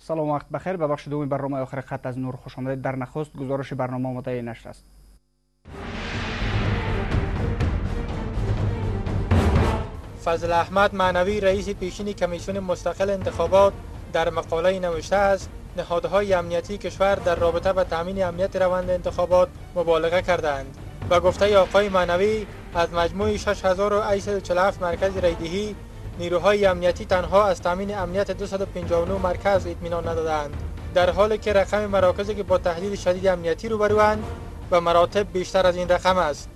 سلام، وقت بخیر. به بخش دوم برنامه آخر خط از نور خوش آمدید. در نخست گزارش برنامه آماده نشر است. فضل احمد معنوی رئیس پیشین کمیسیون مستقل انتخابات در مقاله نوشته است نهادهای امنیتی کشور در رابطه با تامین امنیت روند انتخابات مبالغه کردند. و گفته آقای معنوی از مجموع 6847 مرکز رایدهی نیروهای امنیتی تنها از تامین امنیت 259 مرکز اطمینان ندادند، در حالی که رقم مراکزی که با تهدید شدید امنیتی روبروند به مراتب بیشتر از این رقم است.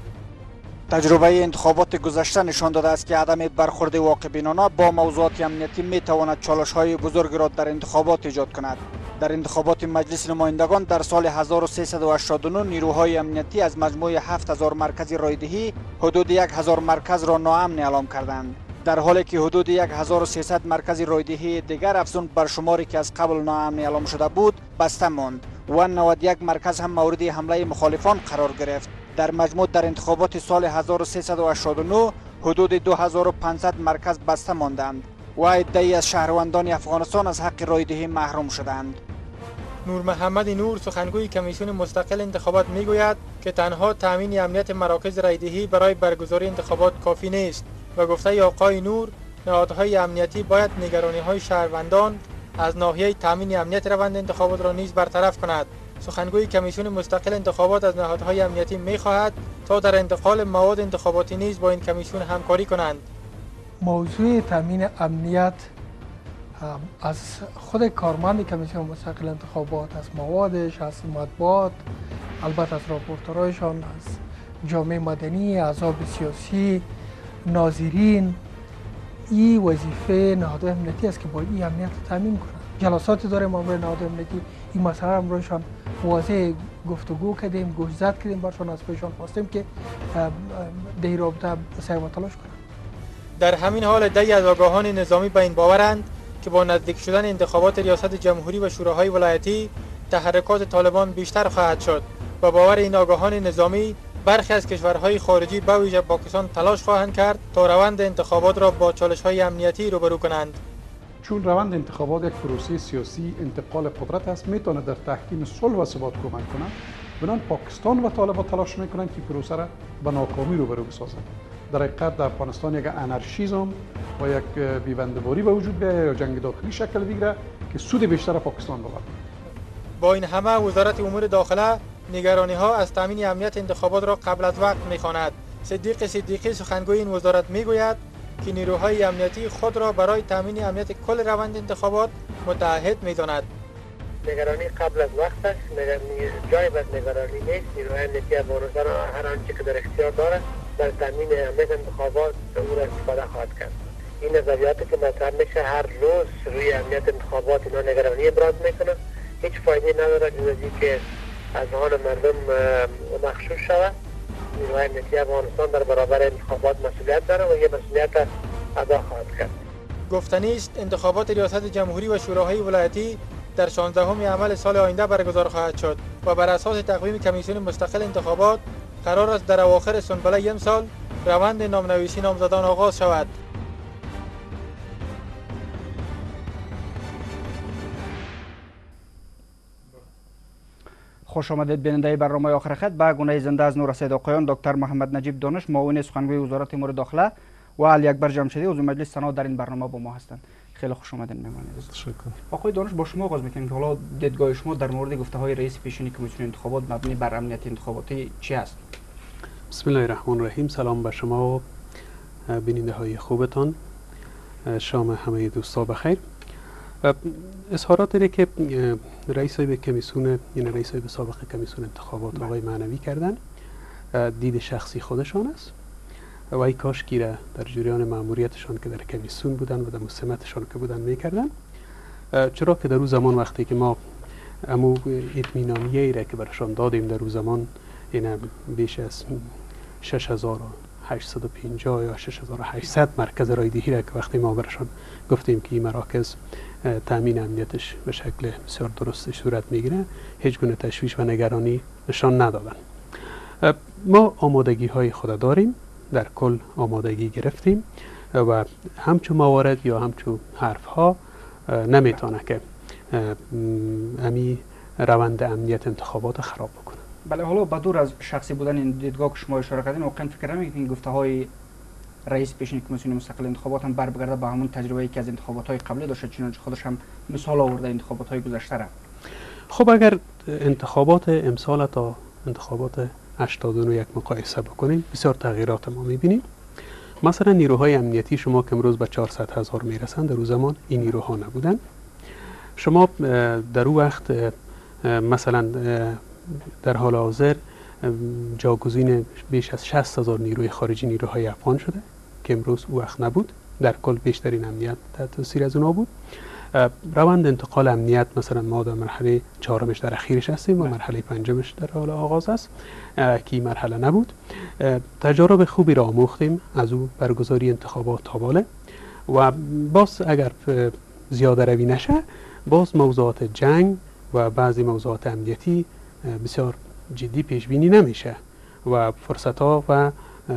تجربه انتخابات گذشته نشان داده است که عدم برخورد واقع‌بینانه با موضوعات امنیتی میتواند چالش‌های بزرگ را در انتخابات ایجاد کند. در انتخابات مجلس نمایندگان در سال 1389 نیروهای امنیتی از مجموع 7000 مرکز رایدهی حدود 1000 مرکز را ناامن اعلام کردند، در حالی که حدود 1300 مرکز رایدهی دیگر افزون بر شماری که از قبل ناامن اعلام شده بود بسته ماند و 91 مرکز هم مورد حمله مخالفان قرار گرفت. در مجموع در انتخابات سال 1389 حدود 2500 مرکز بسته ماندند و عده‌ای از شهروندان افغانستان از حق رایدهی محروم شدند. نور محمد نور سخنگوی کمیسیون مستقل انتخابات میگوید که تنها تامین امنیت مراکز رایدهی برای برگزاری انتخابات کافی نیست و گفته آقای نور نهادهای امنیتی باید نگرانی‌های شهروندان از ناحیه تامین امنیت روند انتخابات را نیز برطرف کند. سخنگوی کمیسیون مستقل انتخابات از نهادهای امنیتی می‌خواهد تا در انتقال مواد انتخاباتی نیز با این کمیسیون همکاری کنند. موضوع تامین امنیت از خود کارمند کمیسیون مستقل انتخابات، از موادش، از مطبوعات، البته از راپورترایشان، از جامعه مدنی، احزاب سیاسی، ناظرین، این وظیفه نهادهای امنیتی است که باید این امنیت رو تامین کنند. جلساتی داریم امروز نهاد امنیتی این مسئله امروزشان واضح گفتگو کردیم، گوشزد کردیم، برشان از پیشان خواستیم که در این رابطه سعی و تلاش کنند. در همین حال عده‌ای از آگاهان نظامی به این باورند که با نزدیک شدن انتخابات ریاست جمهوری و شوراهای ولایتی تحرکات طالبان بیشتر خواهد شد و باور این آگاهان نظامی برخی از کشورهای خارجی به ویژه پاکستان تلاش خواهند کرد تا روند انتخابات را با چالش‌های امنیتی روبرو کنند. چون روند انتخابات یک پروسه سیاسی انتقال قدرت است، میتونه در تحکیم صلح و ثبات کمک کنند. بنابراین پاکستان و طالبان تلاش میکنند که پروسه را به ناکامی روبرو بسازند. در حقیقت در افغانستان یک انارشیسم و یک بیبنده‌باری به وجود بیاید یا جنگ داخلی شکل بگیره که سود بیشتر پاکستان ببرد. با این همه وزارت امور داخله نگرانی‌ها از تامین امنیت انتخابات را قبل از وقت می‌خواند. صدیقی سخنگوی این وزارت میگوید که نیروهای امنیتی خود را برای تامین امنیت کل روند انتخابات متعهد می‌داند. نگرانی قبل از وقت است، جای بد نگرانی نیست. نیروهای امنیتی افغانستان هر آنچه که در اختیار دارد در تامین امنیت انتخابات او را استفاده خواهد کرد. این نظریاتی که مطرح میشه هر روز روی امنیت انتخابات اینا نگرانی ابراز میکنن، هیچ فایده نداره جز اینکه از آن مردم مخشوش شود. نیروهای امنیتی افغانستان در برابر انتخابات مسئولیت داره و یه مسئولیت ادا خواهد کرد. گفتنی است انتخابات ریاست جمهوری و شوراهای ولایتی در 16 عمل سال آینده برگزار خواهد شد و بر اساس تقویم کمیسیون مستقل انتخابات قرار است در اواخر سنبله امسال روند نامنویسی نامزدان آغاز شود. خوش آمدید بیننده برنامه آخر خط. به گونه زنده از نور رسید آقایان دکتر محمد نجیب دانش معاون سخنگوی وزارت امور داخله و علی اکبر جمشیدی عضو مجلس سنا در این برنامه با ما هستند. خیلی خوش آمدید مهمان عزیز. تشکر. آقای دانش، با شما آغاز می‌کنیم که حالا دیدگاه شما در مورد گفته‌های رئیس پیشین کمیسیون انتخابات مبنی بر امنیت انتخاباتی چی است؟ بسم الله الرحمن الرحیم. سلام به شما و بیننده های خوبتان. شام همه دوستا بخیر. اظهاراتی که رئیس کمیسیون رئیس سابق کمیسیون انتخابات آقای معنوی کردن دید شخصی خودشان است و ای کاش که در جریان مأموریتشان که در کمیسیون بودن و در مسمتشان که بودن میکردن، چرا که در اون زمان وقتی که ما امو اطمینانیه را که برشان دادیم در اون زمان این بیش از 6850 یا 6800 مرکز رایدهی را که وقتی ما برشان گفتیم که این مراکز تامین امنیتش به شکل بسیار درست صورت میگیره، هیچ گونه تشویش و نگرانی نشان ندادن. ما آمادگی های خود داریم، در کل آمادگی گرفتیم و همچون موارد یا همچون حرف ها نمیتونه که امی روند امنیت انتخابات خراب بکنه. بله، حالا با دور از شخصی بودن این دیدگاه که شما اشاره کردین، واقعا فکر نمی‌کنید که این گفته‌های رئیس پیشین کمیسیون مستقل انتخابات هم بر بگرده با همون تجربه‌ای که از انتخابات‌های قبلی داشته، چنانچه خودش هم مثال آورده انتخابات‌های گذشته را؟ خب اگر انتخابات امسال تا انتخابات 89 مقایسه بکنیم، بسیار تغییرات ما می‌بینیم. مثلا نیروهای امنیتی شما که امروز به 400,000 میرسند، در اون زمان این نیروها نبودن. شما در اون وقت مثلا در حال حاضر جاگزین بیش از 60,000 نیروی خارجی نیروهای افغان شده که امروز او وقت نبود. در کل بیشترین امنیت تحت تاثیر از اونها بود. روند انتقال امنیت مثلا ما در مرحله 4مش در اخیرش هستیم و مرحله 5مش در حال آغاز است که این مرحله نبود. تجارب خوبی را آموختیم از او برگزاری انتخابات تا بالا و باز اگر زیاده روی نشه، باز موضوعات جنگ و بعضی موضوعات امنیتی بسیار جدی پیش بینی نمیشه و فرصت ها و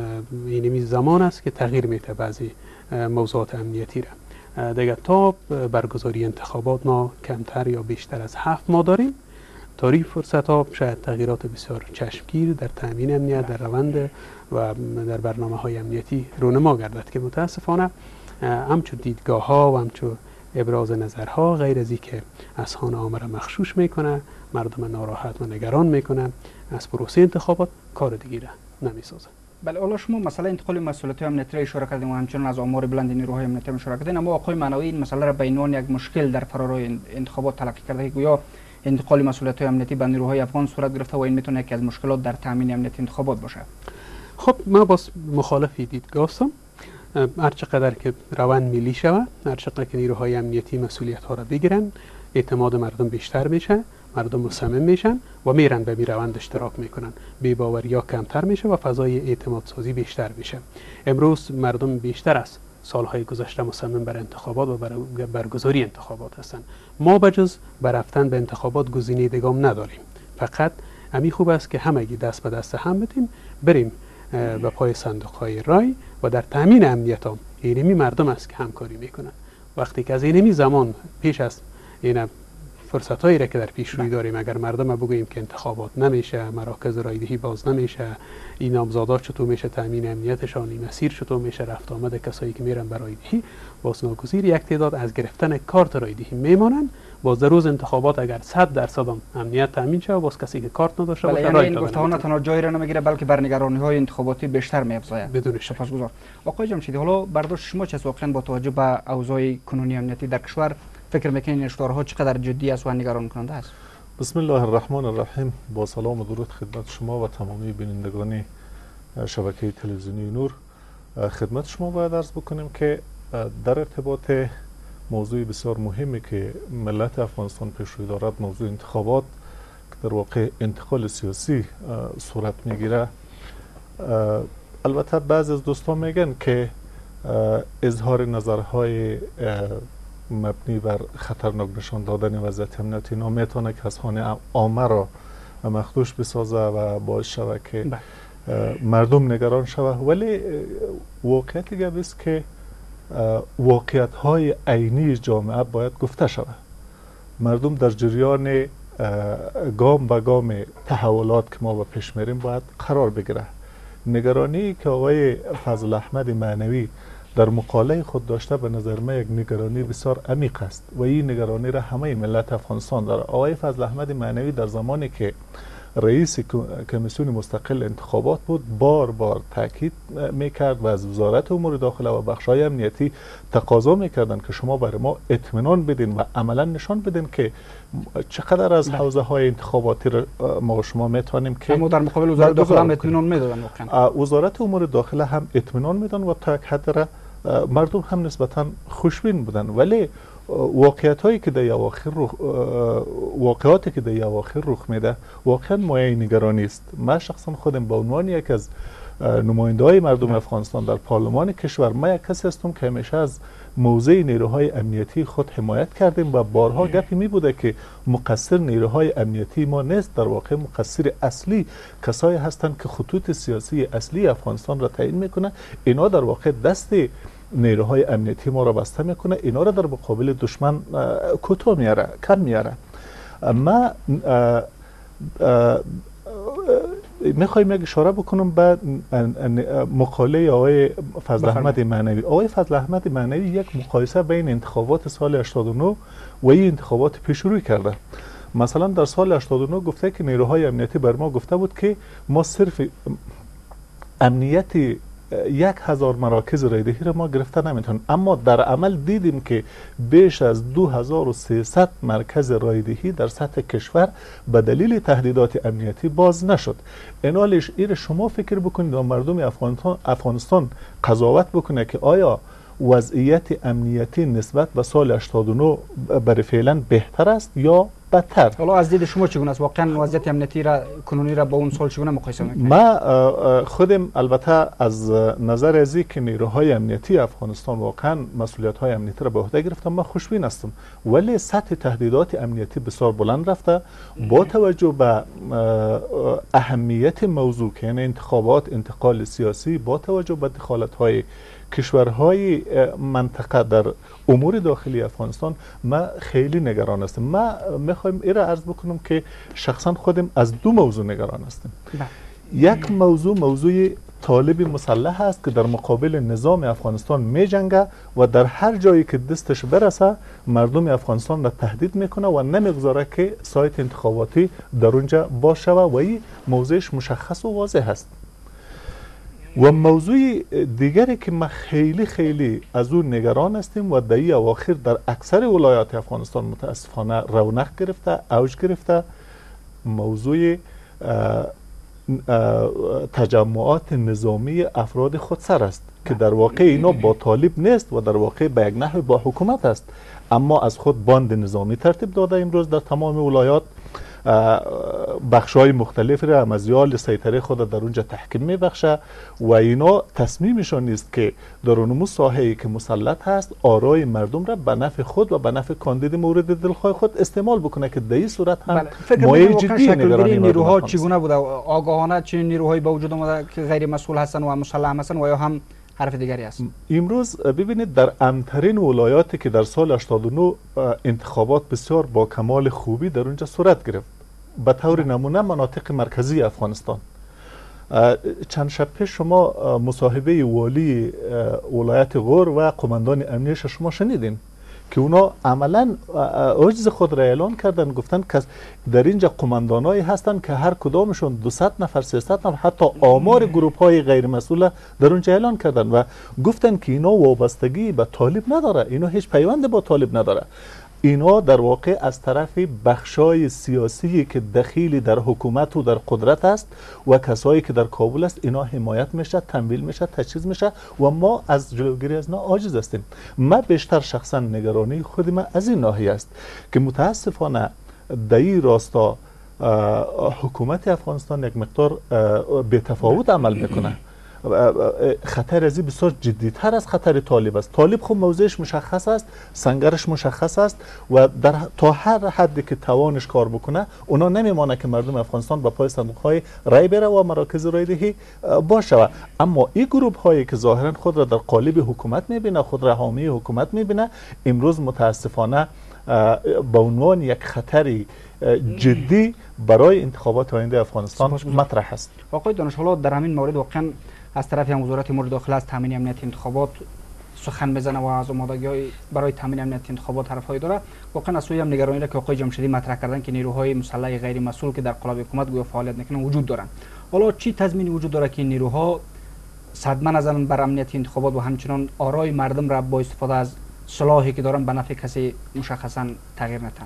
اینمی زمان است که تغییر میده بعضی موضوعات امنیتی را. دیگه تا برگزاری انتخابات ما کمتر یا بیشتر از 7 ماه داریم. تاریخ فرصت ها شاید تغییرات بسیار چشمگیر در تامین امنیت، در روند و در برنامه های امنیتی رونما گردد که متاسفانه همچون دیدگاه ها و همچون ابراز نظرها غیر از که اذهان عامه را مغشوش میکنه، مردم ناراحت و نگران میکنه، از پروسه انتخابات کار دیگه نمیسازه. بله، حالا شما مسئله انتقال مسئولیت امنیتی را اشاره کردین و همچنین از آمار بلند نیروهای امنیتی اشاره کردین، اما آقای معنوی این مسئله را به عنوان یک مشکل در فرار انتخابات تلقی کرده که گویا انتقال مسئولیت امنیتی به نیروهای افغان صورت گرفته و این میتونه یکی از مشکلات در تامین امنیت انتخابات باشه. خب من باز مخالفی دیدگاه هستم. هر چقدر که روند ملی شود، هر چقدر که نیروهای امنیتی مسئولیت ها را بگیرن، اعتماد مردم بیشتر میشه، مردم مصمم میشن و میرن به روند اشتراک میکنن، بی‌باوریا کمتر میشه و فضای اعتماد سازی بیشتر میشه. امروز مردم بیشتر از سالهای گذشته مصمم بر انتخابات و برگزاری انتخابات هستند. ما بجز بر رفتن به انتخابات گزینه دیگه نداریم. فقط همین خوب است که همگی دست به دست هم بدیم، بریم به پای صندوق های رای و در تامین امنیت هم اینمی مردم است که همکاری میکنن. وقتی که از اینمی زمان پیش از این فرصت هایی را که در پیش روی داریم، اگر مردم بگوییم که انتخابات نمیشه، مراکز رایدهی باز نمیشه، این نامزادات چطور میشه تامین امنیتشان، این مسیر چطور میشه رفت آمد کسایی که میرن برای رایدهی، باز ناگزیر یک تعداد از گرفتن کارت رایدهی میمانن. باز در روز انتخابات اگر 100% امنیت تامین شه، باز کسی که کارت نداشته باشه رای این گفته‌ها نه تنها جای را نمیگیره بلکه بر نگرانی‌های انتخاباتی بیشتر می‌افزاید. بدون شک. سپاسگزار. آقای جمشیدی، حالا برداشت شما چه واقعا با توجه به اوضاع کنونی امنیتی در کشور فکر میکنین این اشتباهات چقدر جدی است و نگران کننده است؟ بسم الله الرحمن الرحیم. با سلام و درود خدمت شما و تمامی بینندگان شبکه تلویزیونی نور. خدمت شما باید عرض بکنیم که در ارتباط موضوع بسیار مهمی که ملت افغانستان پیش روی دارد، موضوع انتخابات که در واقع انتقال سیاسی صورت میگیره، البته بعضی از دوستان میگن که اظهار نظرهای مبنی بر خطرناک نشان دادن وضعیت امنیتی نمیتونه که اذهان عامه را مخدوش بسازه و باعث شود که مردم نگران شود. ولی واقعیت گپ است که واقعیت های عینی جامعه باید گفته شود. مردم در جریان گام به گام تحولات که ما به پیش میریم باید قرار بگیره. نگرانی که آقای فضل احمد معنوی در مقاله خود داشته به نظر من یک نگرانی بسیار عمیق است و این نگرانی را همه ملت افغانستان داره. آقای فضل احمد معنوی در زمانی که رئیس کمیسیون مستقل انتخابات بود بار بار تاکید میکرد و از وزارت امور داخله و بخش‌های امنیتی تقاضا میکردند که شما برای ما اطمینان بدین و عملا نشان بدین که چقدر از حوزه های انتخاباتی را ما شما میتونیم که اما در مقابل وزارت داخله هم اطمینان میدادن. وزارت امور داخله هم اطمینان میدن و تا یک حد را مردم هم نسبتا خوشبین بودن. ولی واقعیاتی که در اواخر رخ میده واقعا مایه نگرانی است. من شخصا خودم به عنوان یک از نماینده‌های مردم افغانستان در پارلمان کشور، من یک کسی هستم که همیشه از موضع نیروهای امنیتی خود حمایت کردیم و بارها گپی می بوده که مقصر نیروهای امنیتی ما نیست، در واقع مقصر اصلی کسایی هستند که خطوط سیاسی اصلی افغانستان را تعیین میکنه. اینا در واقع دست نیروهای امنیتی ما را بسته میکنه، اینا را در مقابل دشمن کوتاه میاره، کم میاره. ما میخوایم یک اشاره بکنم به مقاله آقای فضل احمد معنوی. آقای فضل احمد معنوی یک مقایسه بین انتخابات سال 89 و این انتخابات پیش روی کرده. مثلا در سال 89 گفته که نیروهای امنیتی بر ما گفته بود که ما صرف امنیت 1000 مراکز رایدهی را ما گرفته نمیتونیم، اما در عمل دیدیم که بیش از 2300 مرکز رایدهی در سطح کشور به دلیل تهدیدات امنیتی باز نشد. اینالش ایر شما فکر بکنید و مردم افغانستان قضاوت بکنه که آیا وضعیت امنیتی نسبت به سال 89 برای فعلا بهتر است یا بدتر؟ حالا از دید شما چگونه است؟ واقعا وضعیت امنیتی را کنونی را با اون سال چگونه مقایسه می‌کنید؟ ما خودم البته از نظر از که نیروهای امنیتی افغانستان واقعا مسئولیت‌های امنیتی را به عهده گرفتم، ما خوشبین هستم، ولی سطح تهدیدات امنیتی بسیار بلند رفته. با توجه به اهمیت موضوع که یعنی انتخابات، انتقال سیاسی، با توجه به دخالت‌های کشورهای منطقه در امور داخلی افغانستان، ما خیلی نگران هستیم. ما میخوایم این را عرض بکنم که شخصا خودم از دو موضوع نگران هستیم. یک موضوع طالب مسلح است که در مقابل نظام افغانستان می جنگه و در هر جایی که دستش برسه مردم افغانستان را تهدید میکنه و نمیگذاره که سایت انتخاباتی در اونجا باشه و این موضوعش مشخص و واضح است. و موضوع دیگری که ما خیلی از اون نگران هستیم و در اواخر در اکثر ولایات افغانستان متاسفانه رونق گرفته، اوج گرفته، موضوع تجمعات نظامی افراد خودسر است که در واقع اینا با طالب نیست و در واقع به یک نحو با حکومت است، اما از خود باند نظامی ترتیب داده امروز در تمام ولایات، بخش‌های مختلف را مزیال سیطره خود در اونجا تحکیم میبخشه و اینا تصمیمشان نیست که در اون ساحه‌ای که مسلط هست آرای مردم را به نفع خود و به نفع کاندید مورد دلخواه خود استعمال بکنه که در این صورت هم مایه جدی نگرانی نیروها چگونه بوده؟ آگاهانه چه نیروهایی به وجود آمده که غیر مسئول هستن و مسلح هستن و یا هم حرف دیگری است؟ امروز ببینید در امترین ولایاتی که در سال 89 انتخابات بسیار با کمال خوبی در اونجا صورت گرفت، به طور نمونه مناطق مرکزی افغانستان. چند شب پیش شما مصاحبه والی ولایت غور و قماندان امنیش شما شنیدین که اونا عملا عجز خود را اعلان کردن، گفتن که در اینجا قماندانایی هستن که هر کدامشون 200 نفر 300 نفر حتی آمار گروپ های غیر مسئول در اونجا اعلان کردن و گفتن که اینا وابستگی به طالب نداره، اینا هیچ پیوند با طالب نداره، اینا در واقع از طرف بخشای سیاسی که دخیلی در حکومت و در قدرت است و کسایی که در کابل است اینا حمایت میشه، تمویل میشه، تجهیز میشه و ما از جلوگیری از اینا عاجز هستیم. من بیشتر شخصا نگرانی خود من از این ناحیه است که متاسفانه در این راستا حکومت افغانستان یک مقدار به تفاوت عمل میکنه. خطر از این بسیار جدیتر از خطر طالب است. طالب خب موضعش مشخص است، سنگرش مشخص است و تا هر حدی که توانش کار بکنه اونا نمیمانه که مردم افغانستان با پای صندوق های رای بره و مراکز رایدهی باشه. اما این گروه هایی که ظاهرا خود را در قالب حکومت میبینه، خود را حامی حکومت میبینه، امروز متاسفانه به عنوان یک خطری جدی برای انتخابات آینده افغانستان مطرح است. آقای دانش، حالا در همین مورد واقعا از طرف هم وزارت امور داخله از تامین امنیت انتخابات سخن میزنه و از آمادگی برای تامین امنیت انتخابات حرفایی داره. واقعا از سوی هم نگرانی را که آقای جمشیدی مطرح کردن که نیروهای مسلح غیر مسئول که در قالب حکومت گویا فعالیت میکنن وجود دارن. حالا چی تضمینی وجود داره که این نیروها صدمه نزنن بر امنیت انتخابات و همچنان آرای مردم را با استفاده از سلاحی که دارن به نفع کسی مشخصا تغییر ندن؟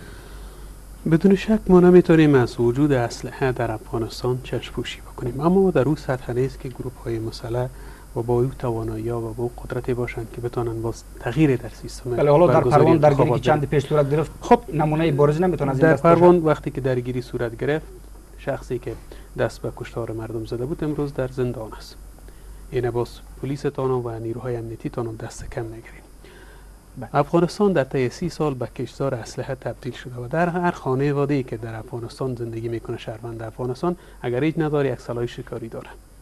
بدون شک ما نمیتونیم از وجود اسلحه در افغانستان چشم پوشی بکنیم، اما در اون سطح نیست که گروه های مسلح و با او توانایی‌ها و با قدرتی باشند که بتونن باز تغییر در سیستم. بله، حالا در پروان درگیری که چند پیش صورت گرفت، خب نمونه بارز نمیتونه از این در پروان وقتی که درگیری صورت گرفت، شخصی که دست به کشتار مردم زده بود امروز در زندان است. اینه باز پلیس تانو و نیروهای امنیتی تانو دست کم نگیریم. افغانستان در طی 30 سال به کشتزار اسلحه تبدیل شده و در هر خانواده‌ای که در افغانستان زندگی میکنه شهروند افغانستان اگر هیچ نداره یک سلاح شکاری داره.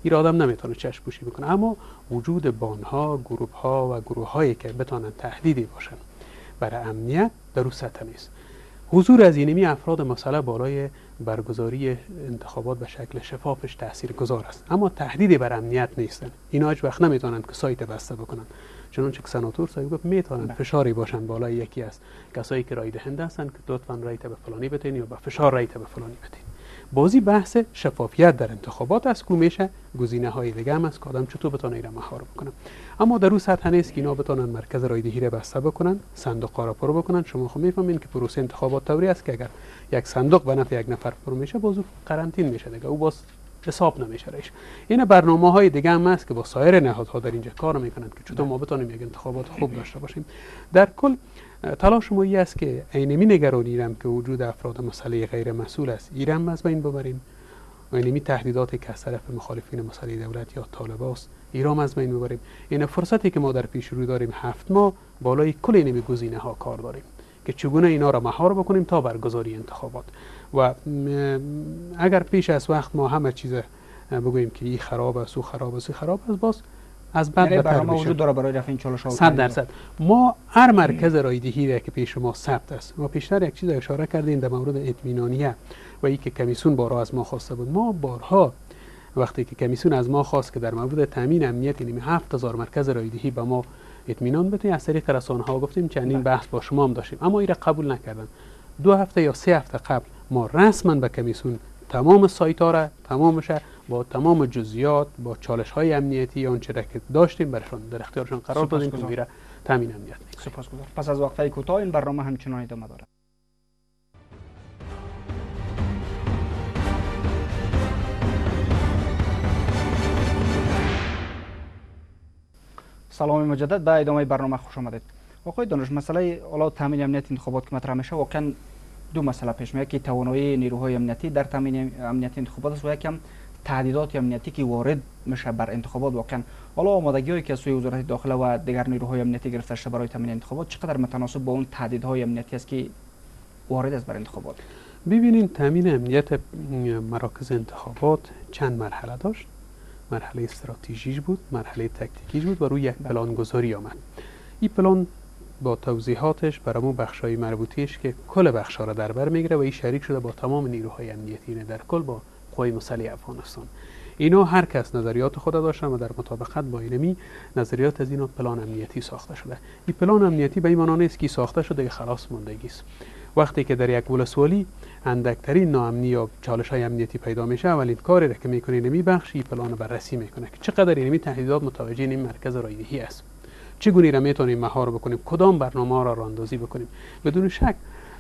این آدم نمیتونه چشم پوشی بکنه. اما وجود بانها، گروه‌ها و گروه‌هایی که بتونن تهدیدی باشن برای امنیت در اون سطح نیست. حضور از اینمی افراد مسئله بالای برگزاری انتخابات به شکل شفافش تاثیرگذار است، اما تهدیدی بر امنیت نیستن. اینا هیچ وقت نمیتونن که سایت بسته بکنن. چنانچه که سناتور صاحب گفت میتونن فشاری باشن بالای یکی از کسایی که رای دهنده هستن که لطفاً رای به فلانی بدین یا با فشار رای به فلانی بدین. بازی بحث شفافیت در انتخابات است که میشه گزینه‌های دیگه هم است که آدم چطور بتونه اینا مهار بکنه. اما در اون سطح نیست که اینا بتونن مرکز رایدهی را بسته بکنن، صندوق‌ها را پر بکنن. شما خب میفهمین که پروسه انتخابات طوری است که اگر یک صندوق به نفع یک نفر پر میشه بازو قرنطین میشه دیگه، او باز حساب نمیشه رایش. این برنامه‌های دیگه هم است که با سایر نهادها در اینجا کار میکنن که چطور ما بتونیم یک انتخابات خوب داشته باشیم. در کل تلاش ما است که اینمی نگرانی رم که وجود افراد مسئله غیر مسئول است ایران از بین ببریم، اینمی تهدیداتی که از طرف مخالفین مسئله دولت یا طالباست ایران از بین ببریم. این فرصتی که ما در پیش رو داریم 7 ماه بالای کل اینمی گزینه‌ها کار داریم که چگونه اینا را مهار بکنیم تا برگزاری انتخابات. و اگر پیش از وقت ما همه چیز بگوییم که این خراب است و خراب است خراب است، باز از بد بهتر میشه. وجود داره برای رفع این چالش‌ها. 100%. ما هر مرکز رایدهی که پیش ما ثبت است. ما پیشتر یک چیز اشاره کردیم در مورد اطمینانیه و اینکه کمیسیون بارها از ما خواسته بود. ما بارها وقتی که کمیسیون از ما خواست که در مورد تامین امنیت یعنی 7000 مرکز رایدهی به ما اطمینان بده، از طریق رسانه‌ها گفتیم چندین بحث با شما هم داشتیم، اما این را قبول نکردن. 2 هفته یا 3 هفته قبل ما رسما به کمیسیون تمام سایت‌ها را تمامش با تمام جزئیات با چالش‌های امنیتی آنچه را که داشتیم برشان در اختیارشان قرار دادیم که میره تامین امنیت. سپاسگزارم. پس از وقفه کوتاه این برنامه همچنان ادامه دارد. سلام مجدد، به ادامه برنامه خوش آمدید. آقای دانش، مسئله حالا تامین امنیت انتخابات که مطرح میشه واقعا دو مسئله پیش میاد که توانایی نیروهای امنیتی در تامین امنیت انتخابات است و یکم تهدیدات امنیتی که وارد میشه بر انتخابات. واقعا حالا آمادگی‌هایی که از سوی وزارت داخله و دیگر نیروهای امنیتی گرفته شده برای تامین انتخابات چقدر متناسب با اون تهدیدهای امنیتی است که وارد است بر انتخابات؟ ببینین تامین امنیت مراکز انتخابات چند مرحله داشت. مرحله استراتژیک بود، مرحله تکتیکی بود و روی یک پلان گذاری آمد. این پلان با توضیحاتش برامون بخشای مربوطیش که کل بخشا را در بر میگیره و این شریک شده با تمام نیروهای امنیتی در کل با قوای مسلح افغانستان. اینا هر کس نظریات خود داشتن و در مطابقت با اینمی نظریات از اینا پلان امنیتی ساخته شده. این پلان امنیتی به این معنی نیست که ساخته شده خلاص موندگی است. وقتی که در یک ولسوالی اندکترین ناامنی یا چالش‌های امنیتی پیدا میشه، اولین کاری را که میکنه اینمی بخش این پلان بررسی میکنه که چقدر اینمی تهدیدات متوجه این مرکز رایدهی است، چگونه را میتونیم مهار بکنیم، کدام برنامه را راندازی بکنیم. بدون شک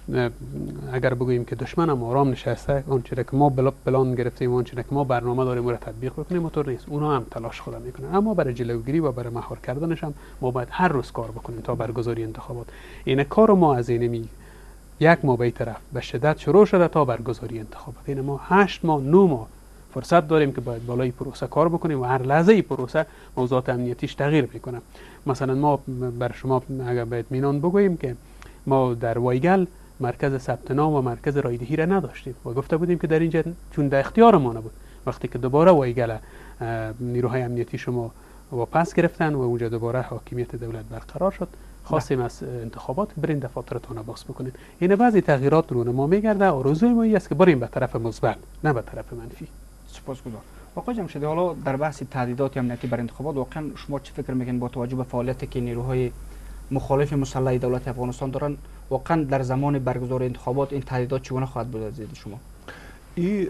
اگر بگوییم که دشمن هم آرام نشسته، اونچه که ما پلان گرفتیم، اونچه که ما برنامه داریم را تطبیق بکنیم اونطور نیست. اونا هم تلاش خود میکنن، اما برای جلوگیری و برای مهار کردنش هم ما باید هر روز کار بکنیم تا برگزاری انتخابات. این کار ما از اینمی یک ماه به طرف به شدت شروع شده تا برگزاری انتخابات. این ما 8 ماه 9 ماه فرصت داریم که باید بالای پروسه کار بکنیم و هر لحظه پروسه موضوعات امنیتیش تغییر میکنه. مثلا ما بر شما اگر به اطمینان بگوییم که ما در وایگل مرکز ثبت نام و مرکز رایدهی را نداشتیم و گفته بودیم که در اینجا چون در اختیار ما نبود. وقتی که دوباره وایگل نیروهای امنیتی شما واپس گرفتن و اونجا دوباره حاکمیت دولت برقرار شد، خواستیم از انتخابات برین دفاترتون رو باز بکنین. این بعضی تغییرات رو ما میگرده. آرزوی ما است که بریم به طرف مثبت نه به طرف منفی. سپاسگزارم. آقای جمشیدی، حالا در بحث تهدیدات امنیتی بر انتخابات واقعا شما چه فکر میکنید با توجه به فعالیتی که نیروهای مخالف مسلح دولت افغانستان دارن، واقعا در زمان برگزاری انتخابات این تهدیدات چگونه خواهد بود از دید شما؟ این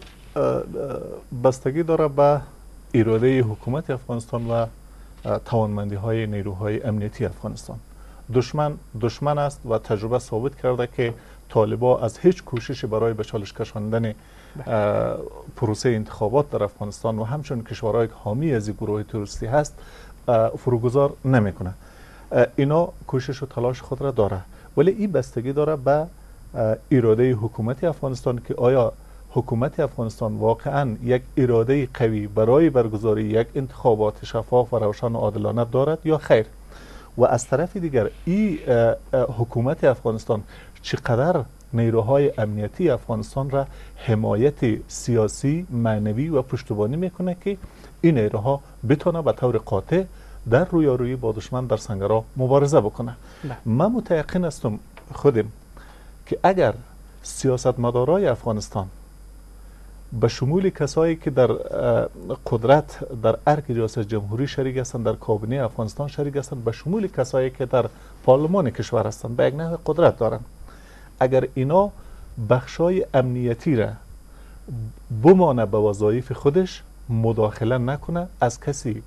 بستگی داره به اراده حکومت افغانستان و توانمندی های نیروهای امنیتی افغانستان. دشمن است و تجربه ثابت کرده که طالبا از هیچ کوششی برای به چالش کشاندن پروسه انتخابات در افغانستان و همچنین کشورهای حامی از گروه تروریستی هست فروگذار نمیکنه. اینا کوشش و تلاش خود را داره، ولی این بستگی داره به اراده حکومت افغانستان که آیا حکومت افغانستان واقعا یک اراده قوی برای برگزاری یک انتخابات شفاف و روشن و عادلانه دارد یا خیر. و از طرف دیگر این حکومت افغانستان چقدر نیروهای امنیتی افغانستان را حمایت سیاسی، معنوی و پشتیبانی میکنه که این نیروها بتونه به طور قاطع در رویارویی با دشمن در سنگرها مبارزه بکنه. من متيقن هستم خودم که اگر سیاستمدارای افغانستان به شمول کسایی که در قدرت در ارگ ریاست جمهوری شریک هستند، در کابینه افغانستان شریک هستند، به شمول کسایی که در پارلمان کشور هستند، به یک نحو قدرت دارند، اگر اینا بخشای امنیتی را بمانه به وظایف خودش، مداخله نکنه، از کسی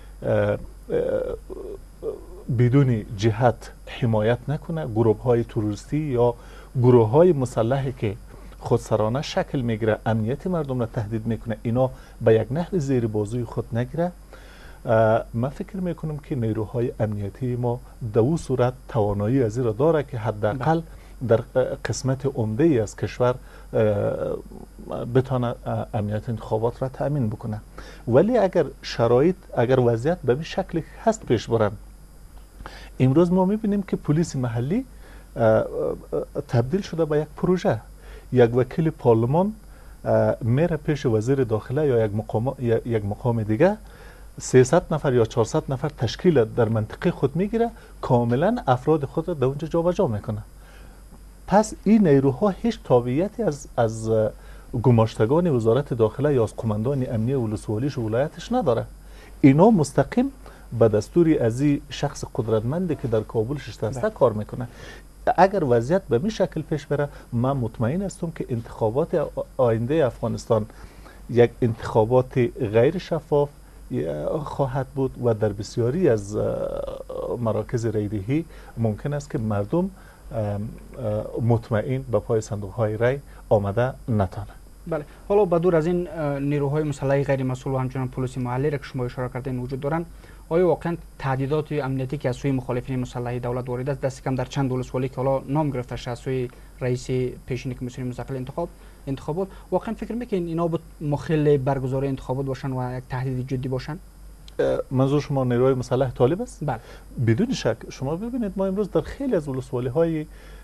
بدون جهت حمایت نکنه، گروه های تروریستی یا گروه های مسلحی که خودسرانه شکل میگیره، امنیت مردم را تهدید میکنه، اینا به یک نحو زیر بازوی خود نگیره، من فکر میکنم که نیروهای امنیتی ما در او صورت توانایی از این را داره که حداقل در قسمت عمده ای از کشور بتونه امنیت انتخابات را تأمین بکنه. ولی اگر شرایط، اگر وضعیت به این شکل هست پیش برن، امروز ما میبینیم که پلیس محلی تبدیل شده به یک پروژه. یک وکیل پارلمان میره پیش وزیر داخله یا یک مقام دیگه، 300 نفر یا 400 نفر تشکیل در منطقه خود میگیره، کاملا افراد خود را در اونجا جابجا میکنه. پس این نیروها هیچ تابعیتی از گماشتگان وزارت داخله یا از قماندان امنیه ولسوالیش و ولایتش نداره. اینا مستقیم به دستوری از این شخص قدرتمندی که در کابل شسته کار میکنه. اگر وضعیت به این شکل پیش بره، من مطمئن هستم که انتخابات آینده افغانستان یک انتخابات غیر شفاف خواهد بود و در بسیاری از مراکز رایدهی ممکن است که مردم مطمئن به پای صندوق های رای آمده نتانه. بله، حالا بدور از این نیروهای مسلح غیر مسئول و همچنان پلیس محلی را که شما اشاره کردین وجود دارند، آیا واقعا تهدیدات امنیتی که از سوی مخالفین مسلح دولت وارد است، دست کم در چند ولسوالی که حالا نام گرفته شده از سوی رئیس پیشین کمیسیون مستقل انتخابات، واقعا فکر میکنین اینا بود مخل برگزاری انتخابات باشن و یک تهدید جدی باشن؟ منظور شما نیروهای مسلح طالب است؟ بله. بدون شک. شما ببینید ما امروز در خیلی از ولسوالی های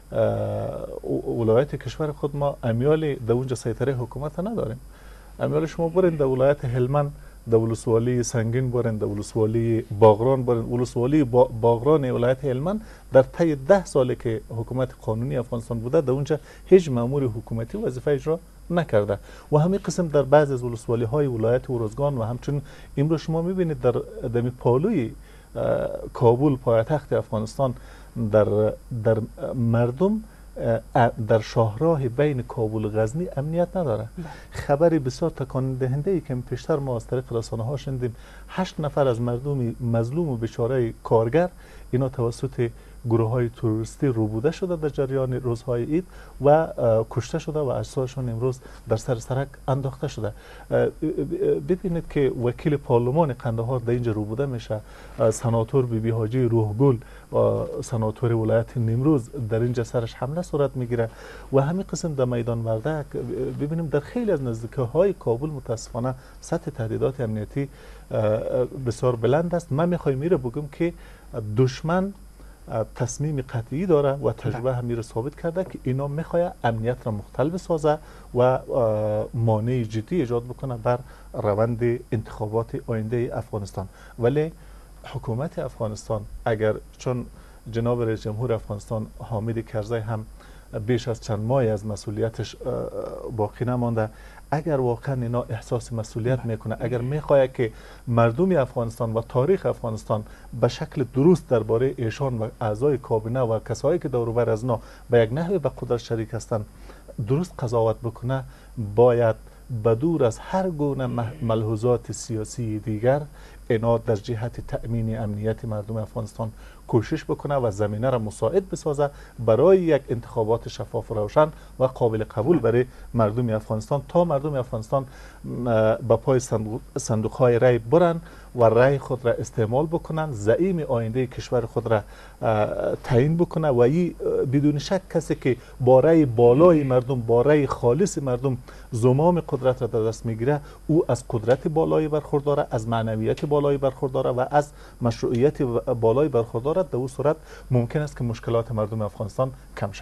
ولایت کشور خود ما امیال در اونجا سیطره حکومت نداریم. امیال شما برین در ولایت هلمند، در ولسوالی سنگین برین، در ولسوالی باغران برین. ولسوالی باغران ولایت هلمند در طی 10 ساله که حکومت قانونی افغانستان بوده، در اونجا هیچ مأمور حکومتی وظیفه اجرا نکرده. و همین قسم در بعضی از ولسوالی های ولایت اروزگان و همچنین امروز شما میبینید در پالوی کابل پایتخت افغانستان در مردم در شاهراه بین کابل و غزنی امنیت نداره. خبری بسیار تکان دهنده ای که پیشتر ما از طریق رسانه ها شنیدیم، 8 نفر از مردم مظلوم و بیچاره کارگر اینا توسط گروه های تروریستی روبوده شده در جریان روزهای عید و کشته شده و اجسادشون امروز در سر سرک انداخته شده. ببینید که وکیل پارلمان قندهار در اینجا روبوده میشه، سناتور بیبی حاجی روحگل و سناتور ولایت نیمروز در اینجا سرش حمله صورت میگیره و همین قسم در میدان وردک ببینیم در خیلی از نزدیکی های کابل متاسفانه سطح تهدیدات امنیتی بسیار بلند است. من میخوایم میره بگم که دشمن تصمیم قطعی داره و تجربه هم میره ثابت کرده که اینا میخواد امنیت را مختل بسازه و مانع جدی ایجاد بکنه بر روند انتخابات آینده افغانستان. ولی حکومت افغانستان اگر، چون جناب رئیس جمهور افغانستان حامد کرزی هم بیش از چند ماه از مسئولیتش باقی نمانده، اگر واقعا اینا احساس مسئولیت میکنه، اگر میخواد که مردم افغانستان و تاریخ افغانستان به شکل درست درباره ایشان و اعضای کابینه و کسایی که دور و بر از اینا به یک نحوی به قدرت شریک هستند درست قضاوت بکنه، باید بدور از هر گونه ملحوظات سیاسی دیگر اینا در جهت تأمین امنیت مردم افغانستان کوشش بکنه و زمینه را مساعد بسازه برای یک انتخابات شفاف و روشن و قابل قبول برای مردم افغانستان، تا مردم افغانستان به پای صندوق های رای برن و رای خود را استعمال بکنن، زعیم آینده کشور خود را تعیین بکنه و این بدون شک کسی که با رای بالای مردم، با رای خالص مردم زمام قدرت را در دست میگیره، او از قدرت بالایی برخورداره، از معنویت بالایی برخورداره و از مشروعیت بالایی برخورداره. در اون صورت ممکن است که مشکلات مردم افغانستان کم شود.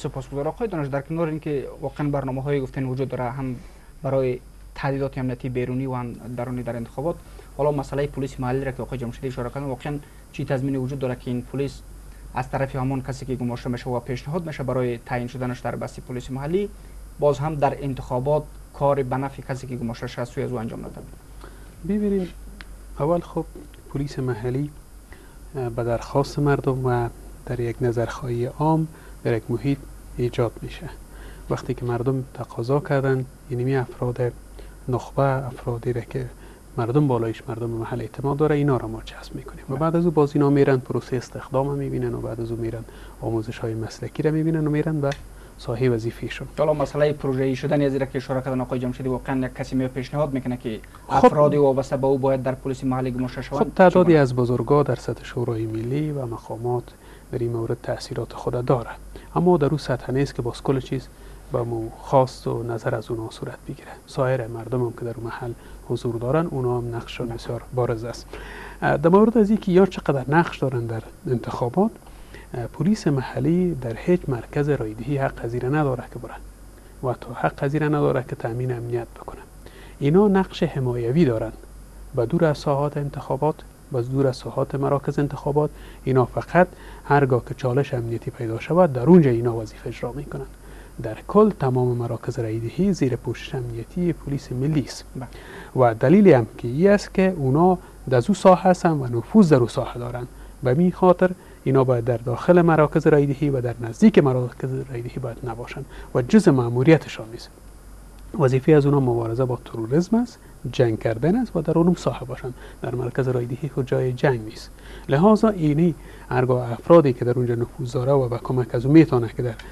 سپاسگزار آقای دانش. در کنار اینکه واقعا برنامه‌های گفتن وجود داره هم برای تهدیدات امنیتی بیرونی و هم درونی در انتخابات، حالا مسئله پلیس محلی را که آقای جمشیدی اشاره کردن، واقعا چی تضمینی وجود داره که این پلیس از طرف همان کسی که گماشته میشه و پیشنهاد میشه برای تعیین شدنش در بسته پلیس محلی باز هم در انتخابات کار به نفع کسی که گماشته شده سوی از او انجام نداده؟ ببینید، اول خب پلیس محلی به درخواست مردم و در یک نظرخواهی عام در یک محیط ایجاد میشه. وقتی که مردم تقاضا کردن، یعنی افراد نخبه، افرادی را که مردم بالایش مردم محل اعتماد داره، اینا را ما جذب میکنیم و بعد از او باز اینا میرن پروسه استخدام میبینن و بعد از او میرن آموزش های مسلکی را میبینن و میرن به ساحه وظیفه‌شون. حالا مسئله پروژه‌ای شدن از که اشاره کردن آقای جمشیدی، واقعا یک کسی پیشنهاد میکنه که افراد وابسته به او باید در پلیس محلی گماشته شوند. خب تعدادی از بزرگا در سطح شورای ملی و مقامات در این مورد تاثیرات خود داره، اما در اون سطح نیست که باز کل چیز با مو خواست و نظر از اونها صورت بگیره. سایر مردم هم که در محل حضور دارن، اونا هم نقششون بسیار بارز است. در مورد از اینکه یا چقدر نقش دارن در انتخابات، پلیس محلی در هیچ مرکز رایدهی حق پذیره نداره که برن و تو حق پذیره نداره که تامین امنیت بکنن. اینا نقش حمایوی دارن و دور از ساحات انتخابات و دور از ساحات مراکز انتخابات. اینا فقط هرگاه که چالش امنیتی پیدا شود در اونجا اینا وظیفه اجرا میکنن. در کل تمام مراکز رایدهی زیر پوشش امنیتی پلیس ملی است و دلیل هم که این است که اونا در او ساحه هستن و نفوذ در او ساحه دارن. به این خاطر اینا باید در داخل مراکز رایدهی و در نزدیک مراکز رایدهی باید نباشن و جزء مأموریتشان نیست. وظیفه از اونا مبارزه با تروریسم است، جنگ کردن است و در اون ساحه باشن. در مرکز رایدهی خود جای جنگ نیست. لحاظا اینی هرگاه افرادی که در اونجا نفوذ داره و با کمک از اون میتونه که در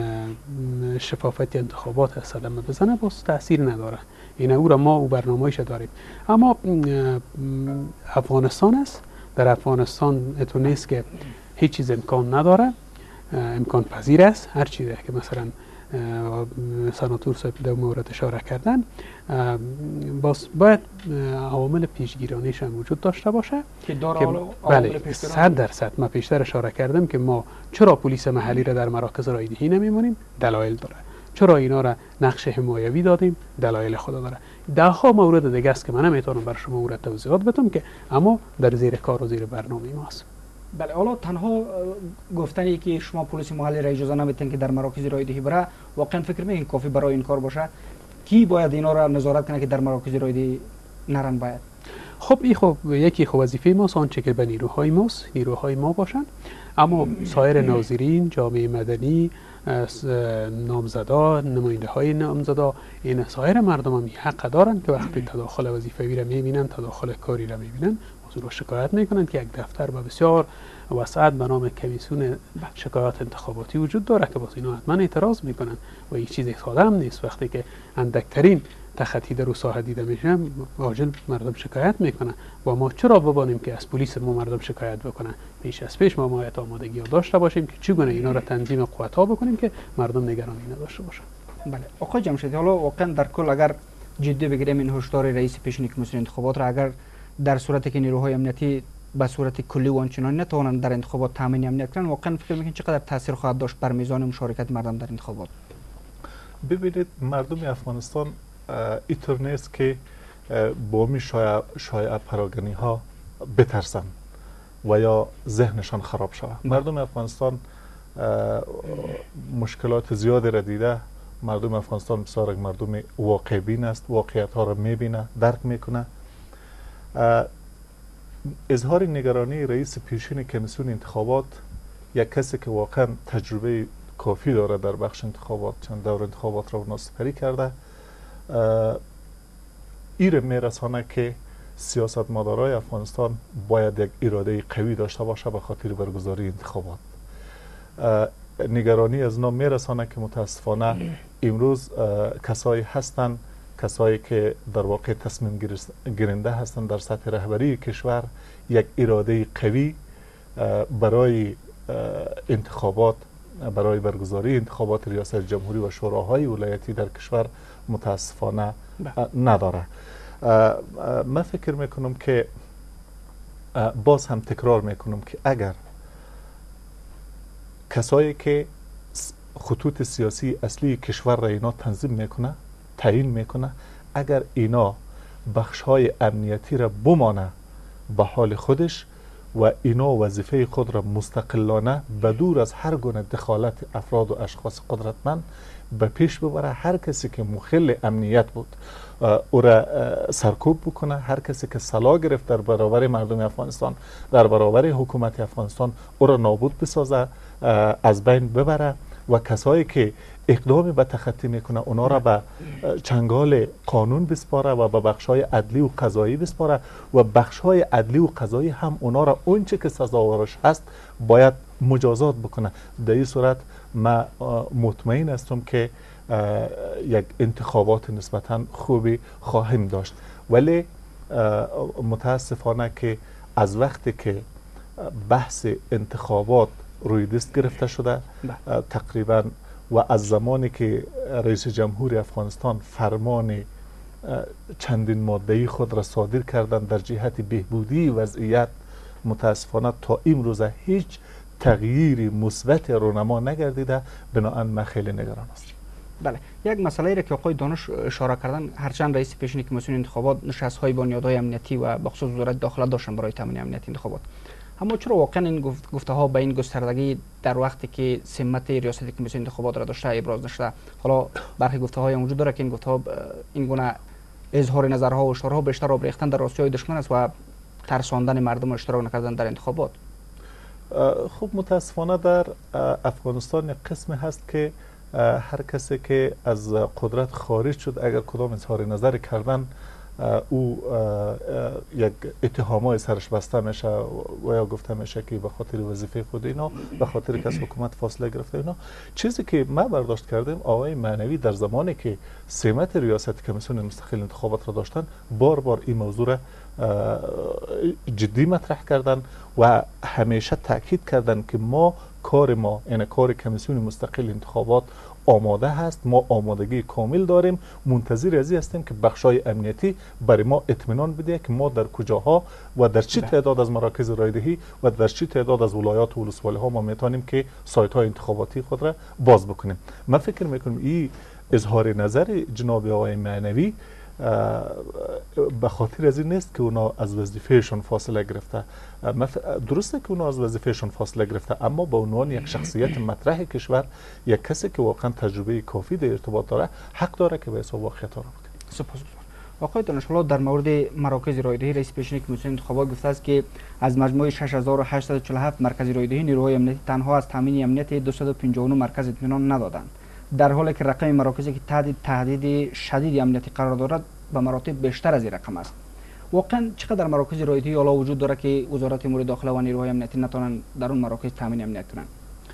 شفافیت انتخابات صدمه بزنه، باز تاثیر نداره. این او را ما او برنامه‌ایش داریم. اما افغانستان است. در افغانستان اتو نیست که هیچ چیز امکان نداره، امکان پذیر است. هر چیزی که مثلا سناتور صاحب در مورد اشاره کردن، باید عوامل پیشگیرانیش هم وجود داشته باشه که بله 100%. ما پیشتر اشاره کردم که ما چرا پلیس محلی را در مراکز رایدهی نمیمونیم، دلایل داره. چرا اینا را نقش حمایوی دادیم، دلایل خود داره. ده ها مورد دیگه است که من نمیتونم بر شما مورد توضیحات بدم که اما در زیر کار و زیر برنامه ماست. بله، حالا تنها گفتنی که شما پلیس محلی را اجازه نمیدین که در مراکز رایدهی بره، واقعا فکر میکنین کافی برای این کار باشه؟ کی باید اینا را نظارت کنه که در مراکز رایدهی نرن؟ باید خب یکی وظیفه ماست، آنچه که به نیروهای ما باشن. اما سایر ناظرین، جامعه مدنی، نامزدا، نماینده های نامزدا، این سایر مردم هم حق دارن که وقتی تداخل وظیفوی را میبینن، تداخل کاری را میبینن، حضور و شکایت میکنن که یک دفتر با بسیار وسعت به نام کمیسیون شکایات انتخاباتی وجود داره که باز اینا حتما اعتراض میکنن و این چیز ساده هم نیست. وقتی که اندکترین تخطی در ساحه دیده میشه، عاجل مردم شکایت میکنن و ما چرا ببانیم که از پلیس ما مردم شکایت بکنن؟ پیش از پیش ما باید آمادگی داشته باشیم که چگونه اینا را تنظیم قوت‌ها بکنیم که مردم نگرانی نداشته باشن. بله آقای جمشیدی، حالا واقعا در کل اگر جدی بگیریم این هشدار رئیس پیشین کمیسیون انتخابات را، اگر در صورتی که نیروهای امنیتی به صورت کلی و آنچنانی نتوانند در انتخابات تامین امنیت کنند، واقعا فکر می‌کنید چقدر تاثیر خواهد داشت بر میزان مشارکت مردم در انتخابات؟ ببینید، مردم افغانستان اینطور نیست که با می شایع پراگنی ها بترسن و یا ذهنشان خراب شود. مردم افغانستان مشکلات زیادی را دیده. مردم افغانستان بسیار مردم واقع بین است، واقعیت ها را میبینه، درک میکنه. اظهار نگرانی رئیس پیشین کمیسیون انتخابات، یک کسی که واقعا تجربه کافی داره در بخش انتخابات، چند دور انتخابات را ناسپری کرده، ایره میرسانه که سیاستمدارای افغانستان باید یک اراده قوی داشته باشه به خاطر برگزاری انتخابات. نگرانی از اینا میرسانه که متاسفانه امروز کسایی هستند، کسایی که در واقع تصمیم گیرنده هستند در سطح رهبری کشور، یک اراده قوی برای انتخابات، برای برگزاری انتخابات ریاست جمهوری و شوراهای ولایتی در کشور متاسفانه نداره. من فکر میکنم که باز هم تکرار میکنم که اگر کسایی که خطوط سیاسی اصلی کشور را اینا تنظیم میکنه، تعیین میکنه. اگر اینا بخش‌های امنیتی را بمانه به حال خودش و اینا وظیفه خود را مستقلانه بدور از هر گونه دخالت افراد و اشخاص قدرتمند به پیش ببره، هر کسی که مخل امنیت بود او را سرکوب بکنه، هر کسی که سلاح گرفت در برابر مردم افغانستان، در برابر حکومت افغانستان، او را نابود بسازه، از بین ببره و کسایی که اقدام به تخطی میکنه اونا را به چنگال قانون بسپاره و به بخشای عدلی و قضایی بسپاره و بخشای عدلی و قضایی هم اونا را اونچه که سزاوارش هست باید مجازات بکنه. در این صورت ما مطمئن هستم که یک انتخابات نسبتا خوبی خواهیم داشت. ولی متاسفانه که از وقتی که بحث انتخابات روی دست گرفته شده تقریبا و از زمانی که رئیس جمهور افغانستان فرمان چندین ماده‌ای خود را صادر کردن در جهت بهبودی وضعیت، متاسفانه تا امروز هیچ تغییری مثبت رونما نگردیده. بنابراین من خیلی نگران هستم. بله، یک مسئله را که آقای دانش اشاره کردن، هرچند رئیس پیشین کمیسیون انتخابات نشست‌های بنیادهای امنیتی و بخصوص وزارت داخله داشتن برای تامین امنیت انتخابات، اما چرا واقعا این گفته ها به این گستردگی در وقتی که سمت ریاست کمیسیون انتخابات را داشته ابراز نشده؟ حالا برخی گفته های وجود داره که این گفته ها این گونه اظهار نظرها و اشارها بیشتر آبریختن در راستی‌های دشمن است و ترساندن مردم اشتراک نکردن در انتخابات. خب متاسفانه در افغانستان یک قسم هست که هر کسی که از قدرت خارج شد اگر کدام اظهار نظر کردن او یک اتهامای سرش بسته میشه و یا گفته میشه که به خاطر وظیفه خود اینا، به خاطر که از حکومت فاصله گرفته اینا. چیزی که ما برداشت کردیم آقای معنوی در زمانی که سمت ریاست کمیسیون مستقل انتخابات را داشتن بار بار این موضوع را جدی مطرح کردن و همیشه تاکید کردن که کار ما یعنی کار کمیسیون مستقل انتخابات آماده هست، ما آمادگی کامل داریم، منتظر ازی هستیم که بخشای امنیتی برای ما اطمینان بده که ما در کجاها و در چه تعداد از مراکز رایدهی و در چه تعداد از ولایات و ولسوالی ها ما میتونیم که سایت های انتخاباتی خود را باز بکنیم. من فکر میکنم این اظهار نظر جناب آقای معنوی به خاطر از این نیست که اونا از وظیفهشون فاصله گرفته. درسته که اونا از وظیفهشون فاصله گرفته، اما به عنوان یک شخصیت مطرح کشور، یک کسی که واقعا تجربه کافی در ارتباط داره، حق داره که به حساب واقعیت را بکنه. سپاسگزارم. آقای دانش‌آموز در مورد مراکز رایدهی رئیس پیشین کمیسیون انتخابات گفته است که از مجموع 6847 مرکز رایدهی نیروهای امنیتی تنها از تامین امنیت 259 مرکز اطمینان ندادند، در حالی که رقم مراکزی که تهدید شدید امنیتی قرار دارد به مراتب بیشتر از این رقم است. واقعا چقدر مراکز رایدهی حالا وجود داره که وزارت امور داخله و نیروهای امنیتی نتوانند در اون مراکز تامین امنیت کنند؟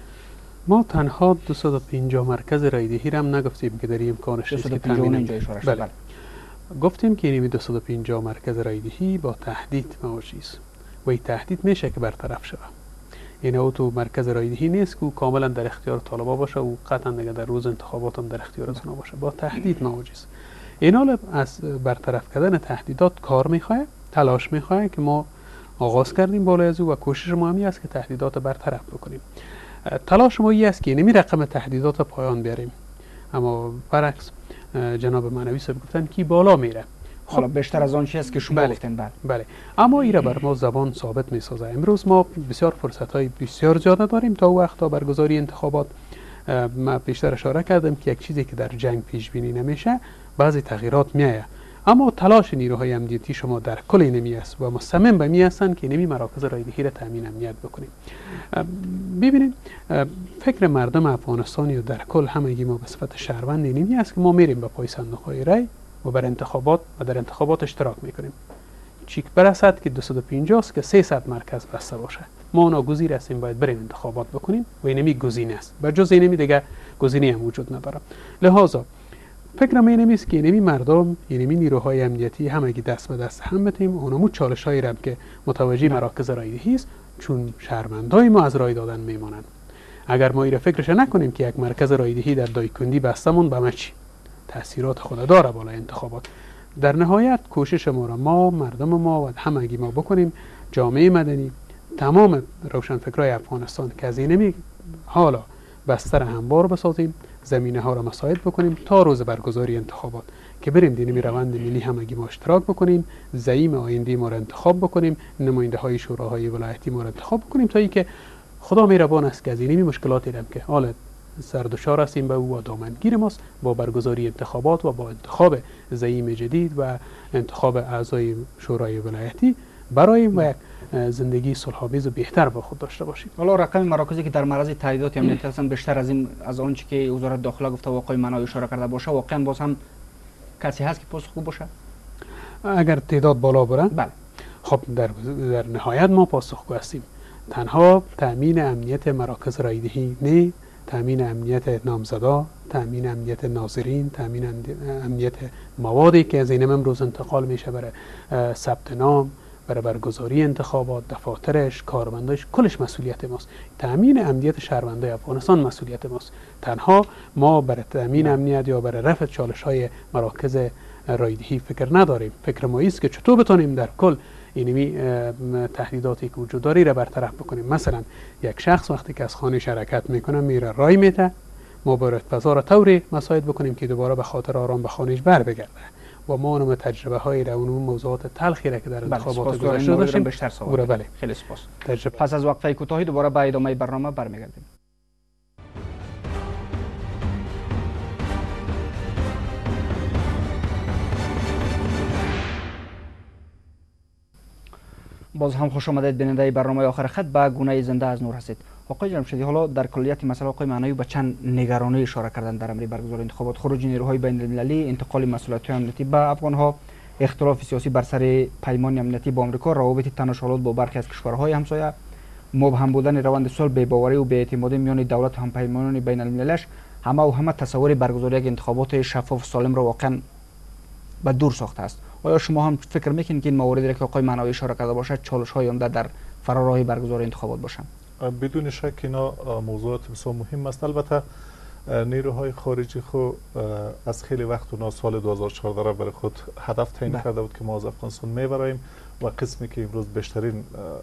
ما تنها 250 مرکز رایدهی را هم نگفتیم که در این امکانش نیست که تامین اینجا اشاره شد. بله. گفتیم که این 250 مرکز رایدهی با تهدید مواجه است و این تهدید میشه که برطرف شود. این او تو مرکز رایدهی نیست که کاملا در اختیار طالبا باشه و قطعا دیگه در روز انتخابات هم در اختیار از اونا باشه. با تهدید مواجه است. این حال از برطرف کردن تهدیدات کار میخواه، تلاش میخواه که ما آغاز کردیم بالای از او و کوشش ما همی است که تهدیدات برطرف بکنیم. تلاش ما این است که نمی رقم تهدیدات پایان بیاریم، اما برعکس جناب معنوی صاحب گفتن که بالا میره. حالا بیشتر از آن چیزی است که شما گفتین. بله. اما این را بر ما زبان ثابت میسازه. امروز ما بسیار فرصت‌های بسیار زیاده داریم تا وقت تا برگزاری انتخابات. ما بیشتر اشاره کردم که یک چیزی که در جنگ پیش بینی نمیشه بعضی تغییرات میایه، اما تلاش نیروهای امنیتی شما در کل نمی است و مصمم به می هستند که نمی مراکز رایدهی را تامین امنیت بکنیم. ببینید فکر مردم افغانستانی و در کل همگی ما به صفت شهروند نمی است که ما میریم به پای صندوق‌های رای و بر انتخابات و در انتخابات اشتراک میکنیم. چیک برسد که 250 است که 300 مرکز بسته باشه، ما ناگزیر هستیم باید بریم انتخابات بکنیم و اینمی گزینه است، به جز اینمی دیگه گزینه هم وجود نداره. لذا فکرم این است که اینمی مردم، اینمی نیروهای امنیتی همگی دست به دست هم بتیم اونمو چالش‌هایی را که متوجه مراکز رایدهی است، چون شهروندای ما از رای دادن میمانند. اگر ما این فکرش نکنیم که یک مرکز رایدهی در دایکندی بستمون به چی تاثیرات خود داره بالای انتخابات. در نهایت کوشش ما را ما مردم ما و همگی ما بکنیم، جامعه مدنی، تمام روشنفکرای افغانستان که از اینمی حالا بستر هموار بسازیم، زمینه ها را مساعد بکنیم تا روز برگزاری انتخابات که بریم دینی روند ملی همگی ما اشتراک بکنیم، زعیم آینده ما را انتخاب بکنیم، نماینده های شوراهای ولایتی ما را انتخاب بکنیم تا اینکه خدا مهربان است که از این مشکلاتی هم که حالا سردشار هستیم به او و دامنگیر ماست، با برگزاری انتخابات و با انتخاب زعیم جدید و انتخاب اعضای شورای ولایتی برایم و یک زندگی صلح‌آمیز و بهتر با خود داشته باشیم. حالا رقم مراکزی که در معرض تهدیدات امنیتی هستند بیشتر از آنچه که وزارت داخله گفته و آقای منایی اشاره کرده باشه، واقعا باز هم کسی هست که پاسخگو باشه؟ اگر تعداد بالا بره، بله. خب در نهایت ما پاسخگو هستیم. تنها تامین امنیت مراکز رایدهی نه، تامین امنیت نامزدا، تامین امنیت ناظرین، تامین امنیت موادی که از این امروز انتقال میشه برای ثبت نام، برای برگزاری انتخابات، دفاترش، کارمنداش، کلش مسئولیت ماست. تامین امنیت شهروندان افغانستان مسئولیت ماست. تنها ما برای تامین امنیت یا برای رفع چالش‌های مراکز رایدهی فکر نداریم. فکر ما است که چطور بتونیم در کل اینمی تهدیداتی که وجود داره را برطرف بکنیم. مثلا یک شخص وقتی که از خانه حرکت میکنه میره رای میده، ما باید فضا را طوری مساعد بکنیم که دوباره به خاطر آرام به خانهش بر بگرده و ما اونم تجربه های را اون موضوعات تلخی را که در انتخابات گذشته داشتیم بیشتر سوال. بله. خیلی سپاس. تجربه. پس از وقفه کوتاهی دوباره به ادامه برنامه برمیگردیم. باز هم خوش آمدید بیننده برنامه آخر خط به گونه زنده از نور هستید. آقای جمشیدی، حالا در کلیت مسئله آقای معنایی به چند نگرانی اشاره کردن در امر برگزاری انتخابات: خروج نیروهای بین المللی، انتقال مسئولیت امنیتی به افغانها، اختلاف سیاسی بر سر پیمان امنیتی با آمریکا، روابط تنش‌آلود با برخی از کشورهای همسایه، مبهم بودن روند صلح، بی‌باوری و بی‌اعتمادی میان دولت و همپیمانان بین المللیش، همه تصور برگزاری یک انتخابات شفاف و سالم را واقعا به دور ساخته است. آیا شما هم فکر میکنید که این مواردی که آقای معنایی اشاره کرده باشد چالش‌های عمده در فراراه برگزاری انتخابات باشند؟ بدون شک اینا موضوعات بسیار مهم است. البته نیروهای خارجی خو از خیلی وقت اونا سال 2014 را برای خود هدف تعیین کرده بود که ما از افغانستان میبریم و قسمی که امروز بیشترین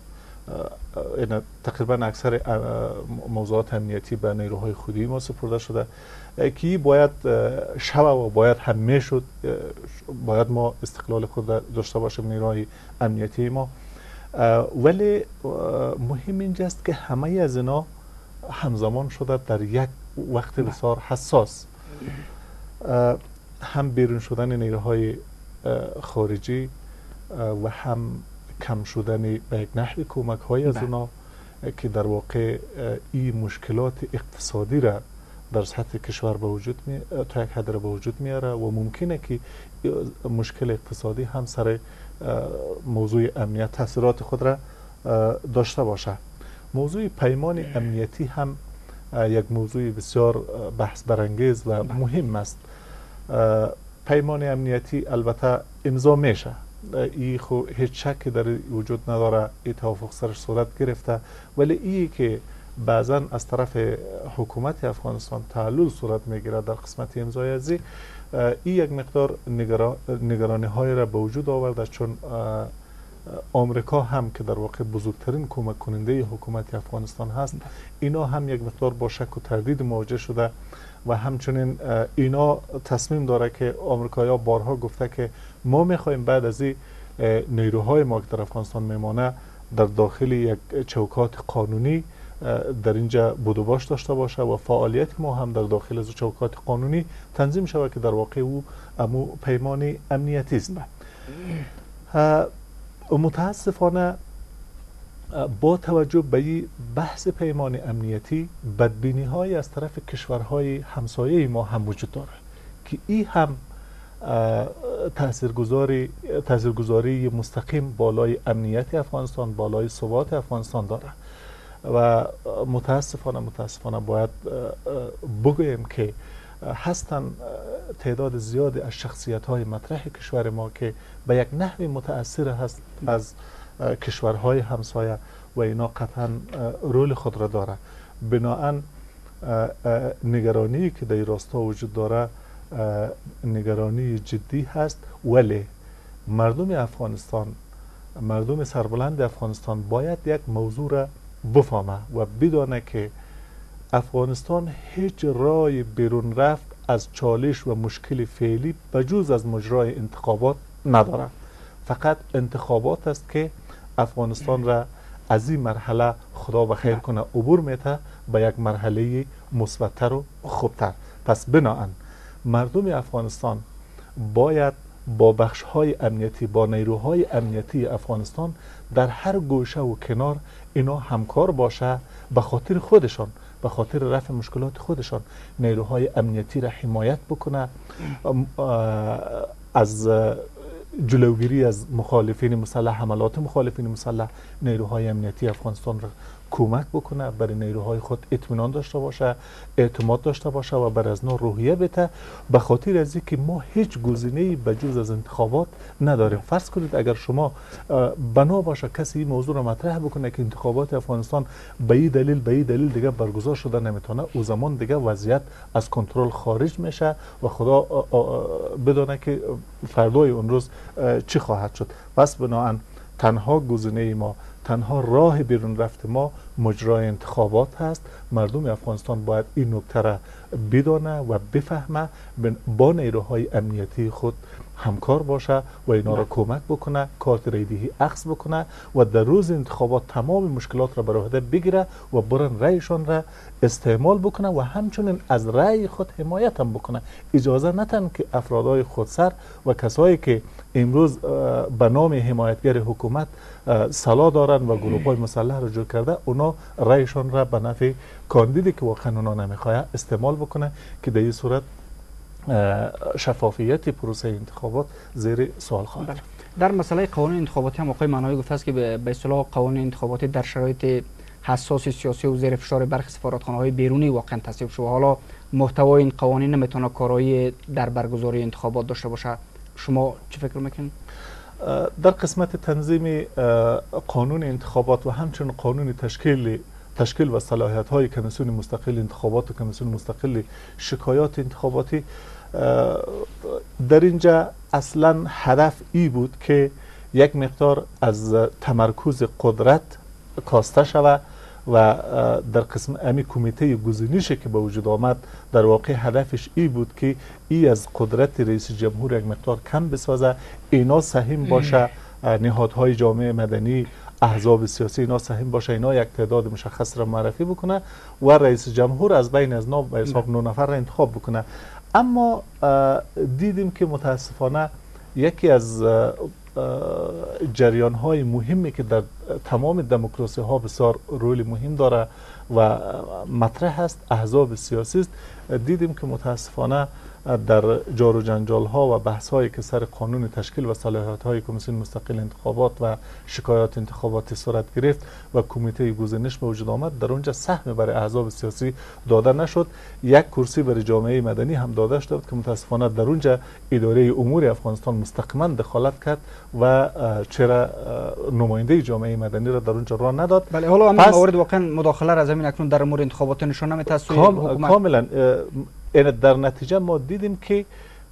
تقریبا اکثر موضوعات امنیتی به نیروهای خودی ما سپرده شده که باید شوه و باید هم میشد. باید ما استقلال خود داشته باشیم نیروهای امنیتی ما، ولی مهم اینجاست که همه از اینا همزمان شده در یک وقت بسیار حساس، هم بیرون شدن نیروهای خارجی و هم کم شدن به یک نحو کمک های از اونا که در واقع این مشکلات اقتصادی را در سطح کشور به وجود تا یک حد را به وجود میاره و ممکنه که مشکل اقتصادی هم سر موضوع امنیت تاثیرات خود را داشته باشه. موضوع پیمان امنیتی هم یک موضوع بسیار بحث برانگیز و مهم است. پیمان امنیتی البته امضا میشه، این خو هیچ شکی در وجود نداره، این توافق سرش صورت گرفته، ولی این که بعضا از طرف حکومت افغانستان تعلل صورت میگیره در قسمت امضای ازی، این یک مقدار نگرانی های را به وجود آورده، چون آمریکا هم که در واقع بزرگترین کمک کننده حکومت افغانستان هست، اینا هم یک مقدار با شک و تردید مواجه شده و همچنین اینا تصمیم داره که آمریکایی‌ها بارها گفته که ما میخوایم بعد از این نیروهای ما که در افغانستان میمانه در داخل یک چوکات قانونی در اینجا بود و باش داشته باشه و فعالیت ما هم در داخل از چوکات قانونی تنظیم شود که در واقع او امو پیمان امنیتی است. متاسفانه با توجه به این بحث پیمان امنیتی بدبینی های از طرف کشورهای همسایه ما هم وجود داره که این هم تاثیرگذاری مستقیم بالای امنیت افغانستان، بالای ثبات افغانستان داره و متاسفانه باید بگوییم که هستن تعداد زیادی از شخصیت های مطرح کشور ما که به یک نحوی متاثر هست از کشورهای همسایه و اینا قطعا رول خود را داره. بناهن نگرانی که در راستا وجود داره نگرانی جدی هست، ولی مردم افغانستان، مردم سربلند افغانستان باید یک موضوع را بفهمه و بدانه که افغانستان هیچ راه بیرون رفت از چالش و مشکل فعلی بجز از مجرای انتخابات نداره. فقط انتخابات است که افغانستان را از این مرحله خدا بخیر کنه عبور میته به یک مرحله مثبت‌تر و خوبتر. پس بناهن مردم افغانستان باید با بخش‌های امنیتی، با نیروهای امنیتی افغانستان در هر گوشه و کنار اینا همکار باشه، به خاطر خودشان، به خاطر رفع مشکلات خودشان نیروهای امنیتی را حمایت بکنه، از جلوگیری از مخالفین مسلح، حملات مخالفین مسلح نیروهای امنیتی افغانستان را کمک بکنه، برای نیروهای خود اطمینان داشته باشه، اعتماد داشته باشه و بر از نو روحیه بده، به خاطر از اینکه ما هیچ گزینه‌ای بجز از انتخابات نداریم. فرض کنید اگر شما بنا باشه کسی این موضوع را مطرح بکنه که انتخابات افغانستان به این دلیل دیگه برگزار شده نمیتونه، او زمان دیگه وضعیت از کنترل خارج میشه و خدا بدونه که فردای اون روز چی خواهد شد. پس بناهن تنها گزینه ما، تنها راه بیرون رفت ما مجرای انتخابات هست. مردم افغانستان باید این نکته را بدانه و بفهمه، با نیروهای امنیتی خود همکار باشه و اینا را کمک بکنه، کارت رایدهی اخذ بکنه و در روز انتخابات تمام مشکلات را بر عهده بگیره و برن رایشان را استعمال بکنه و همچنین از رای خود حمایت هم بکنه. اجازه نتن که افرادای خودسر و کسایی که امروز به نام حمایتگر حکومت سلا دارن و گروه های مسلح را جور کرده، اونا رایشان را به نفع کاندیدی که واقعا اونا نمیخواه استعمال بکنه که در این صورت شفافیت پروسه انتخابات زیر سوال خواهد. بله. در مسئله قوانین انتخاباتی هم آقای معنایی گفته است که به اصطلاح قوانین انتخاباتی در شرایط حساس سیاسی و زیر فشار برخی سفارتخانه‌های بیرونی واقعا تصویب شده. حالا محتوای این قوانین نمیتونه کارایی در برگزاری انتخابات داشته باشه. شما چه فکر میکنید؟ در قسمت تنظیم قانون انتخابات و همچنین قانون تشکیل و صلاحیت های کمیسیون مستقل انتخابات و کمیسیون مستقل شکایات انتخاباتی، در اینجا اصلا هدف ای بود که یک مقدار از تمرکز قدرت کاسته شود و در قسم امی کمیته گزینشی که به وجود آمد در واقع هدفش ای بود که ای از قدرت رئیس جمهور یک مقدار کم بسازه، اینا سهم باشه، نهادهای جامعه مدنی، احزاب سیاسی اینا سهم باشه، اینا یک تعداد مشخص را معرفی بکنه و رئیس جمهور از بین از به حساب 9 نفر را انتخاب بکنه. اما دیدیم که متاسفانه یکی از جریان های مهمی که در تمام دموکراسی ها بسیار رول مهم داره و مطرح است، احزاب سیاسی است. دیدیم که متاسفانه در جار و جنجال ها و بحث هایی که سر قانون تشکیل و صلاحیت های کمیسیون مستقل انتخابات و شکایات انتخاباتی صورت گرفت و کمیته گزینش به وجود آمد، در اونجا سهم برای احزاب سیاسی داده نشد. یک کرسی برای جامعه مدنی هم داده شد که متاسفانه در اونجا اداره امور افغانستان مستقیما دخالت کرد و چرا نماینده جامعه مدنی را در اونجا راه نداد. بله، حالا همین موارد واقعا مداخله را زمین اکنون در امور انتخابات نشون نمیده. کاملا در نتیجه ما دیدیم که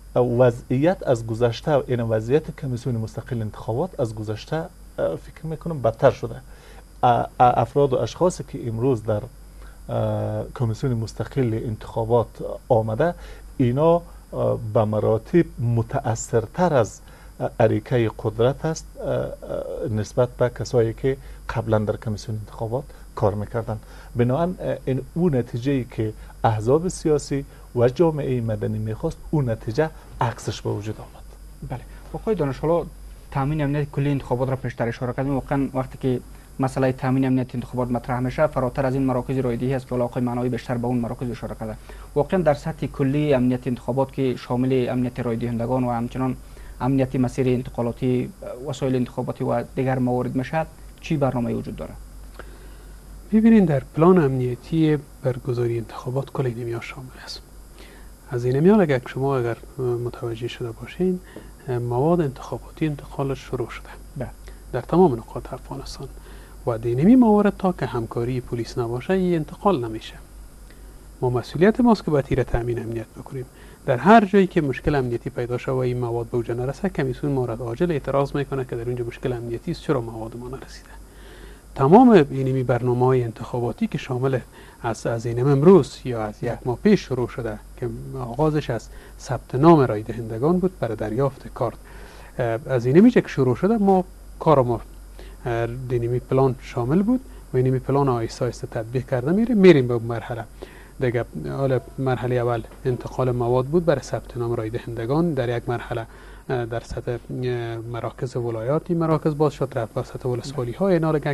وضعیت از گذشته، این وضعیت کمیسیون مستقل انتخابات از گذشته فکر میکنم بدتر شده. افراد و اشخاصی که امروز در کمیسیون مستقل انتخابات آمده، اینا به مراتب متأثرتر از اریکه قدرت است نسبت به کسایی که قبلا در کمیسیون انتخابات کار میکردن. بنابراین این اون نتیجه‌ای که احزاب سیاسی و جامعه مدنی میخواست، اون نتیجه عکسش به وجود آمد. بله، آقای دانش، حالا تامین امنیت کلی انتخابات را پیشتر اشاره کردیم. واقعا وقتی که مسئله تامین امنیت انتخابات مطرح میشه، فراتر از این مراکز رایدهی است که آقای معنایی بیشتر به اون مراکز اشاره کرده. واقعا در سطح کلی امنیت انتخابات که شامل امنیت رایدهندگان و همچنان امنیت مسیر انتقالاتی، وسایل انتخاباتی و دیگر موارد میشه، چی برنامه وجود داره؟ ببینید، در پلان امنیتی برگزاری انتخابات کل اینمیا شامل است. از اینمیا اگر شما متوجه شده باشین، مواد انتخاباتی انتقالش شروع شده در تمام نقاط افغانستان و دینمی موارد تا که همکاری پلیس نباشه این انتقال نمیشه. ما مسئولیت ماست که باید را تامین امنیت بکنیم. در هر جایی که مشکل امنیتی پیدا شده و این مواد به اوج نرسه، کمیسیون مورد عاجل اعتراض میکنه که در اونجا مشکل امنیتی است، چرا مواد ما نرسیده. تمام اینمی برنامه‌های انتخاباتی که شامل از این امروز یا از یک ماه پیش شروع شده که آغازش از ثبت نام رای دهندگان بود برای دریافت کارت، از اینمی که شروع شده ما کار ما اینمی پلان شامل بود و اینمی پلان آیسته آیسته تطبیق کرده میریم به مرحله دیگه. حالا مرحله اول انتقال مواد بود برای ثبت نام رای دهندگان، در یک مرحله در سطح مراکز ولایاتی مراکز باز شد، رفت به سطح ولسوالی ها اینا یک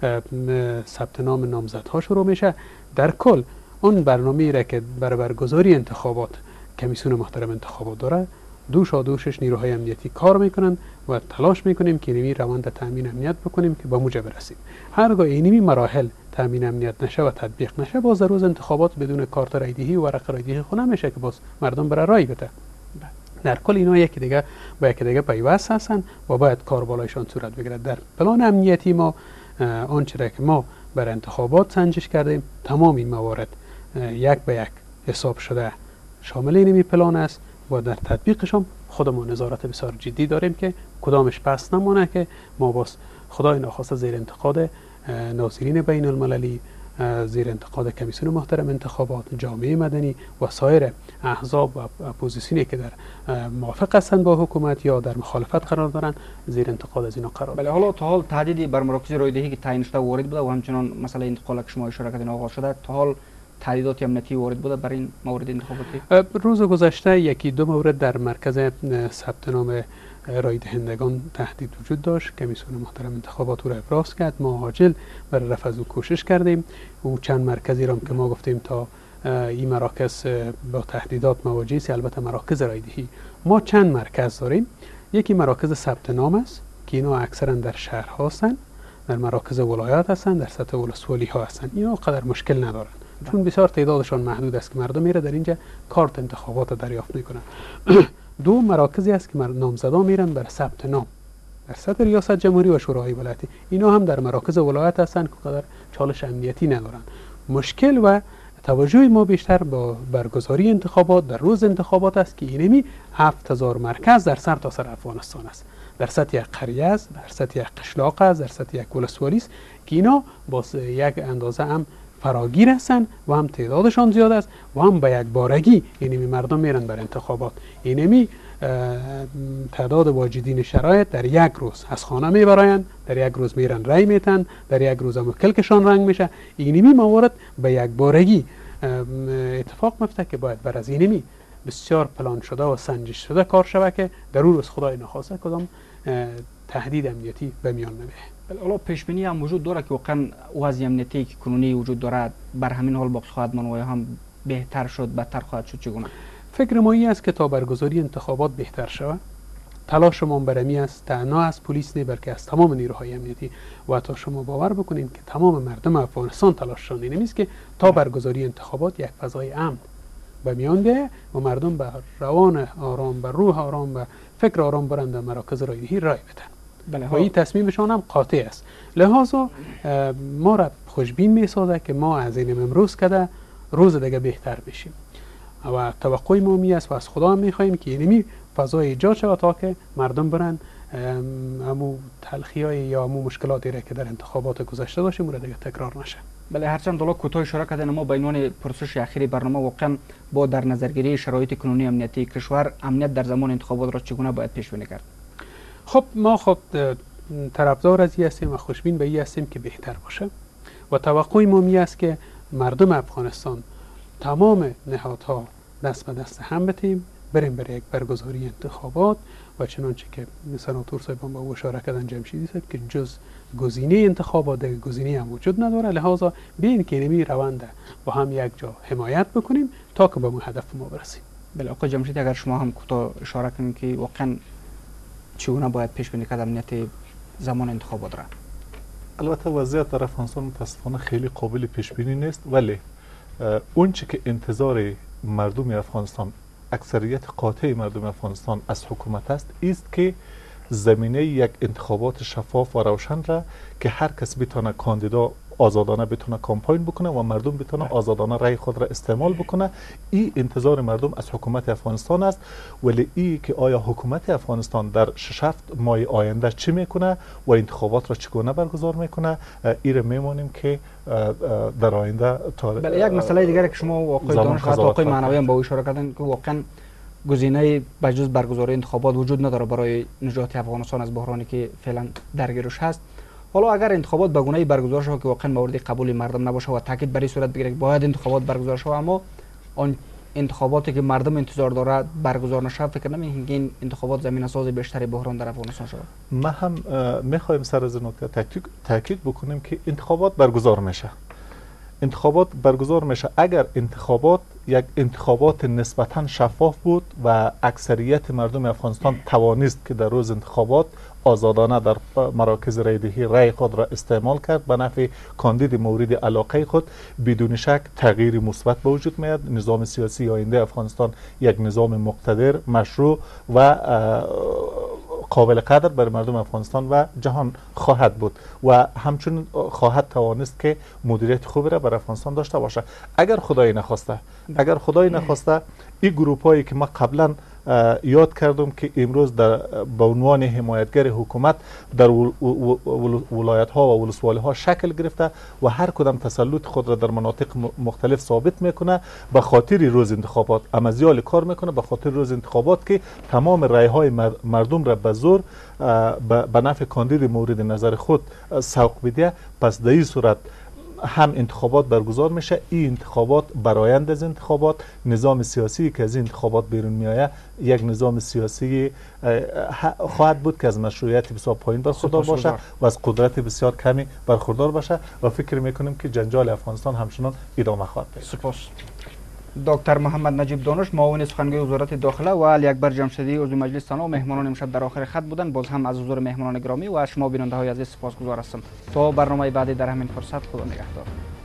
ثبت نام نامزدها شروع میشه. در کل اون برنامه‌ای را که برای برگزاری انتخابات کمیسیون محترم انتخابات داره، دوشش نیروهای امنیتی کار میکنن و تلاش میکنیم که اینمی روند تامین امنیت بکنیم که به موجب برسیم. هرگاه اینمی مراحل تامین امنیت نشه و تطبیق نشه، باز در روز انتخابات بدون کارت رایدهی و ورق رایدهی خود نمیشه که باز مردم برای رای بده. در کل اینا یکی دیگه با یکی دیگه پیوست هستن و باید کار بالایشان صورت بگیره. در پلان امنیتی ما آنچه را که ما برای انتخابات سنجش کردیم، تمام این موارد یک به یک حساب شده شامل اینمی پلان است و در تطبیقش هم خودمون نظارت بسیار جدی داریم که کدامش پس نمونه که ما باز خدای ناخواسته زیر انتقاد ناظرین بین المللی، زیر انتقاد کمیسیون محترم انتخابات، جامعه مدنی و سایر احزاب و اپوزیسیونی که در موافق هستند با حکومت یا در مخالفت قرار دارن، زیر انتقاد از اینا قرار. بله، حالا تا حال تهدیدی بر مراکز رایدهی که تعیین شده وارد بوده و همچنان مسئله انتقال که شما اشاره کردین آغاز شده، تا حال تهدیدات امنیتی وارد بوده برای این مورد انتخاباتی؟ روز گذشته یکی دو مورد در مرکز ثبت نام رای دهندگان تهدید وجود داشت. کمیسیون محترم انتخابات را ابراز کرد، ما عاجل برای رفع از او کوشش کردیم. او چند مرکزی را که ما گفتیم تا این مراکز با تهدیدات مواجه است. البته مراکز رای دهی ما چند مرکز داریم. یکی مراکز ثبت نام است که اینا اکثرا در شهرها هستند، در مراکز ولایات هستند، در سطح ولسوالی ها هستند. اینا قدر مشکل ندارند چون بسیار تعدادشان محدود است که مردم میره در اینجا کارت انتخابات دریافت میکنن. دو مراکزی است که نامزدا میرن برای ثبت نام در سطح ریاست جمهوری و شورای ولایتی. اینا هم در مراکز ولایت هستند که قدر چالش امنیتی ندارن. مشکل و توجه ما بیشتر با برگزاری انتخابات در روز انتخابات است که اینمی 7000 مرکز در سرتاسر افغانستان است. در سطح یک قریه است، در سطح یک قشلاق است، در سطح یک ولسوالی است که اینا با یک اندازه هم فراگیر هستند و هم تعدادشان زیاد است و هم به یک بارگی اینمی مردم میرن بر انتخابات. اینمی تعداد واجدین شرایط در یک روز از خانه میبراین، در یک روز میرن رای میتن، در یک روز هم کلکشان رنگ میشه. اینمی موارد به یک بارگی اتفاق میفته که باید بر از اینمی بسیار پلان شده و سنجش شده کار شود که در اون روز خدای نخواسته کدام تهدید امنیتی به میان نمیاد. حالا پیش بینی هم وجود داره که واقعا وضع امنیتی که کنونی وجود دارد بر همین حال باقی خواهد ماند و هم بهتر شد، بدتر خواهد شد؟ چگونه؟ فکر ما این است که تا برگزاری انتخابات بهتر شود، تلاش ما برمی است تنها از پلیس نه بلکه از تمام نیروهای امنیتی و تا شما باور بکنین که تمام مردم افغانستان تلاششان این است که تا برگزاری انتخابات یک فضای امن به میان بیاید و مردم به روان آرام، به روح آرام، به فکر آرام برند در مراکز رای دهی رای بدن. بله، و این تصمیمشان هم قاطع است. لذا ما را خوشبین می سازه که ما از این امروز کده روز دیگه بهتر بشیم و توقع ما می است و از خدا هم می خواهیم که اینمی فضای ایجاد شود تا که مردم برن امو تلخی‌های یا امو مشکلاتی را که در انتخابات گذشته داشتیم اون دیگه تکرار نشه. بله، هرچند حالا کوتاه اشاره کردن ما به عنوان پرسش اخیر برنامه واقعا با در نظرگیری شرایط کنونی امنیتی کشور، امنیت در زمان انتخابات را چگونه باید پیش بینی کرد؟ خب ما طرفدار از این هستیم و خوشبین به این هستیم که بهتر باشه و توقع ما می است که مردم افغانستان تمام نهادها دست به دست هم بتیم بریم برای یک برگزاری انتخابات و چنانچه که سناتور صاحبان با اشاره کردن جمشیدی صاحب که جز گزینه انتخابات گزینه هم وجود نداره. لحاظا بیاین که اینمی روند با هم یک جا حمایت بکنیم تا که به اون هدف ما برسیم. بله آقای جمشیدی، اگر شما هم کوتاه اشاره کنید که واقعا چگونه باید پیش بینی کرد امنیت زمان انتخابات را؟ البته وضعیت در افغانستان متاسفانه خیلی قابل پیش بینی نیست، ولی اون چی که انتظار مردم افغانستان، اکثریت قاطع مردم افغانستان از حکومت است که زمینه یک انتخابات شفاف و روشن را که هر کس بتونه کاندیدا آزادانه بتونه کامپاین بکنه و مردم بتونه آزادانه رای خود را استعمال بکنه. این انتظار مردم از حکومت افغانستان است. ولی این که آیا حکومت افغانستان در 6-7 ماه آینده چی میکنه و انتخابات را چگونه برگزار میکنه، این را میمونیم که در آینده بله. یک مسئله دیگه که شما و آقای دانش و آقای معنوی هم با اشاره کردن که واقعا گزینه بجز برگزاری انتخابات وجود نداره برای نجات افغانستان از بحرانی که فعلا درگیرش هست. حالا اگر انتخابات به گونه‌ای برگزار شود که واقعا مورد قبول مردم نباشه و تاکید بر این صورت بگیره که باید انتخابات برگزار شود، اما آن انتخاباتی که مردم انتظار داره برگزار نشه، فکر نمی‌کنید که این انتخابات زمینه ساز بیشتری بحران در افغانستان شود؟ ما هم می‌خوایم سر از نکته تاکید بکنیم که انتخابات برگزار میشه. انتخابات برگزار میشه اگر انتخابات یک انتخابات نسبتاً شفاف بود و اکثریت مردم افغانستان توانست که در روز انتخابات آزادانه در مراکز رایدهی رای خود را استعمال کرد به نفع کاندید مورد علاقه خود. بدون شک تغییر مثبت به وجود میاد. نظام سیاسی آینده افغانستان یک نظام مقتدر، مشروع و قابل قدر برای مردم افغانستان و جهان خواهد بود و همچنین خواهد توانست که مدیریت خوبی را بر افغانستان داشته باشه. اگر خدای نخواسته این گروپ هایی که ما قبلا یاد کردم که امروز به عنوان حمایتگر حکومت در ولایت ها و ولسوالی ها شکل گرفته و هر کدام تسلط خود را در مناطق مختلف ثابت میکنه، به خاطر روز انتخابات امزیال کار میکنه، به خاطر روز انتخابات که تمام رای های مردم را به زور به نفع کاندید مورد نظر خود سوق بده. پس در این صورت هم انتخابات برگزار میشه. این انتخابات برآیند از انتخابات نظام سیاسی که از این انتخابات بیرون میآید یک نظام سیاسی خواهد بود که از مشروعیت بسیار پایین برخوردار باشه و از قدرت بسیار کمی برخوردار باشه و فکر میکنیم که جنجال افغانستان همچنان ادامه خواهد داشت. سپاس. دکتر محمد نجیب دانش، معاون سخنگوی وزارت داخله، و علی اکبر جمشیدی عضو مجلس سنا مهمانان امشب در آخر خط بودند. باز هم از حضور مهمانان گرامی و از شما بیننده های عزیز سپاسگزار هستم. تا برنامه بعدی در همین فرصت، خدا نگهدار.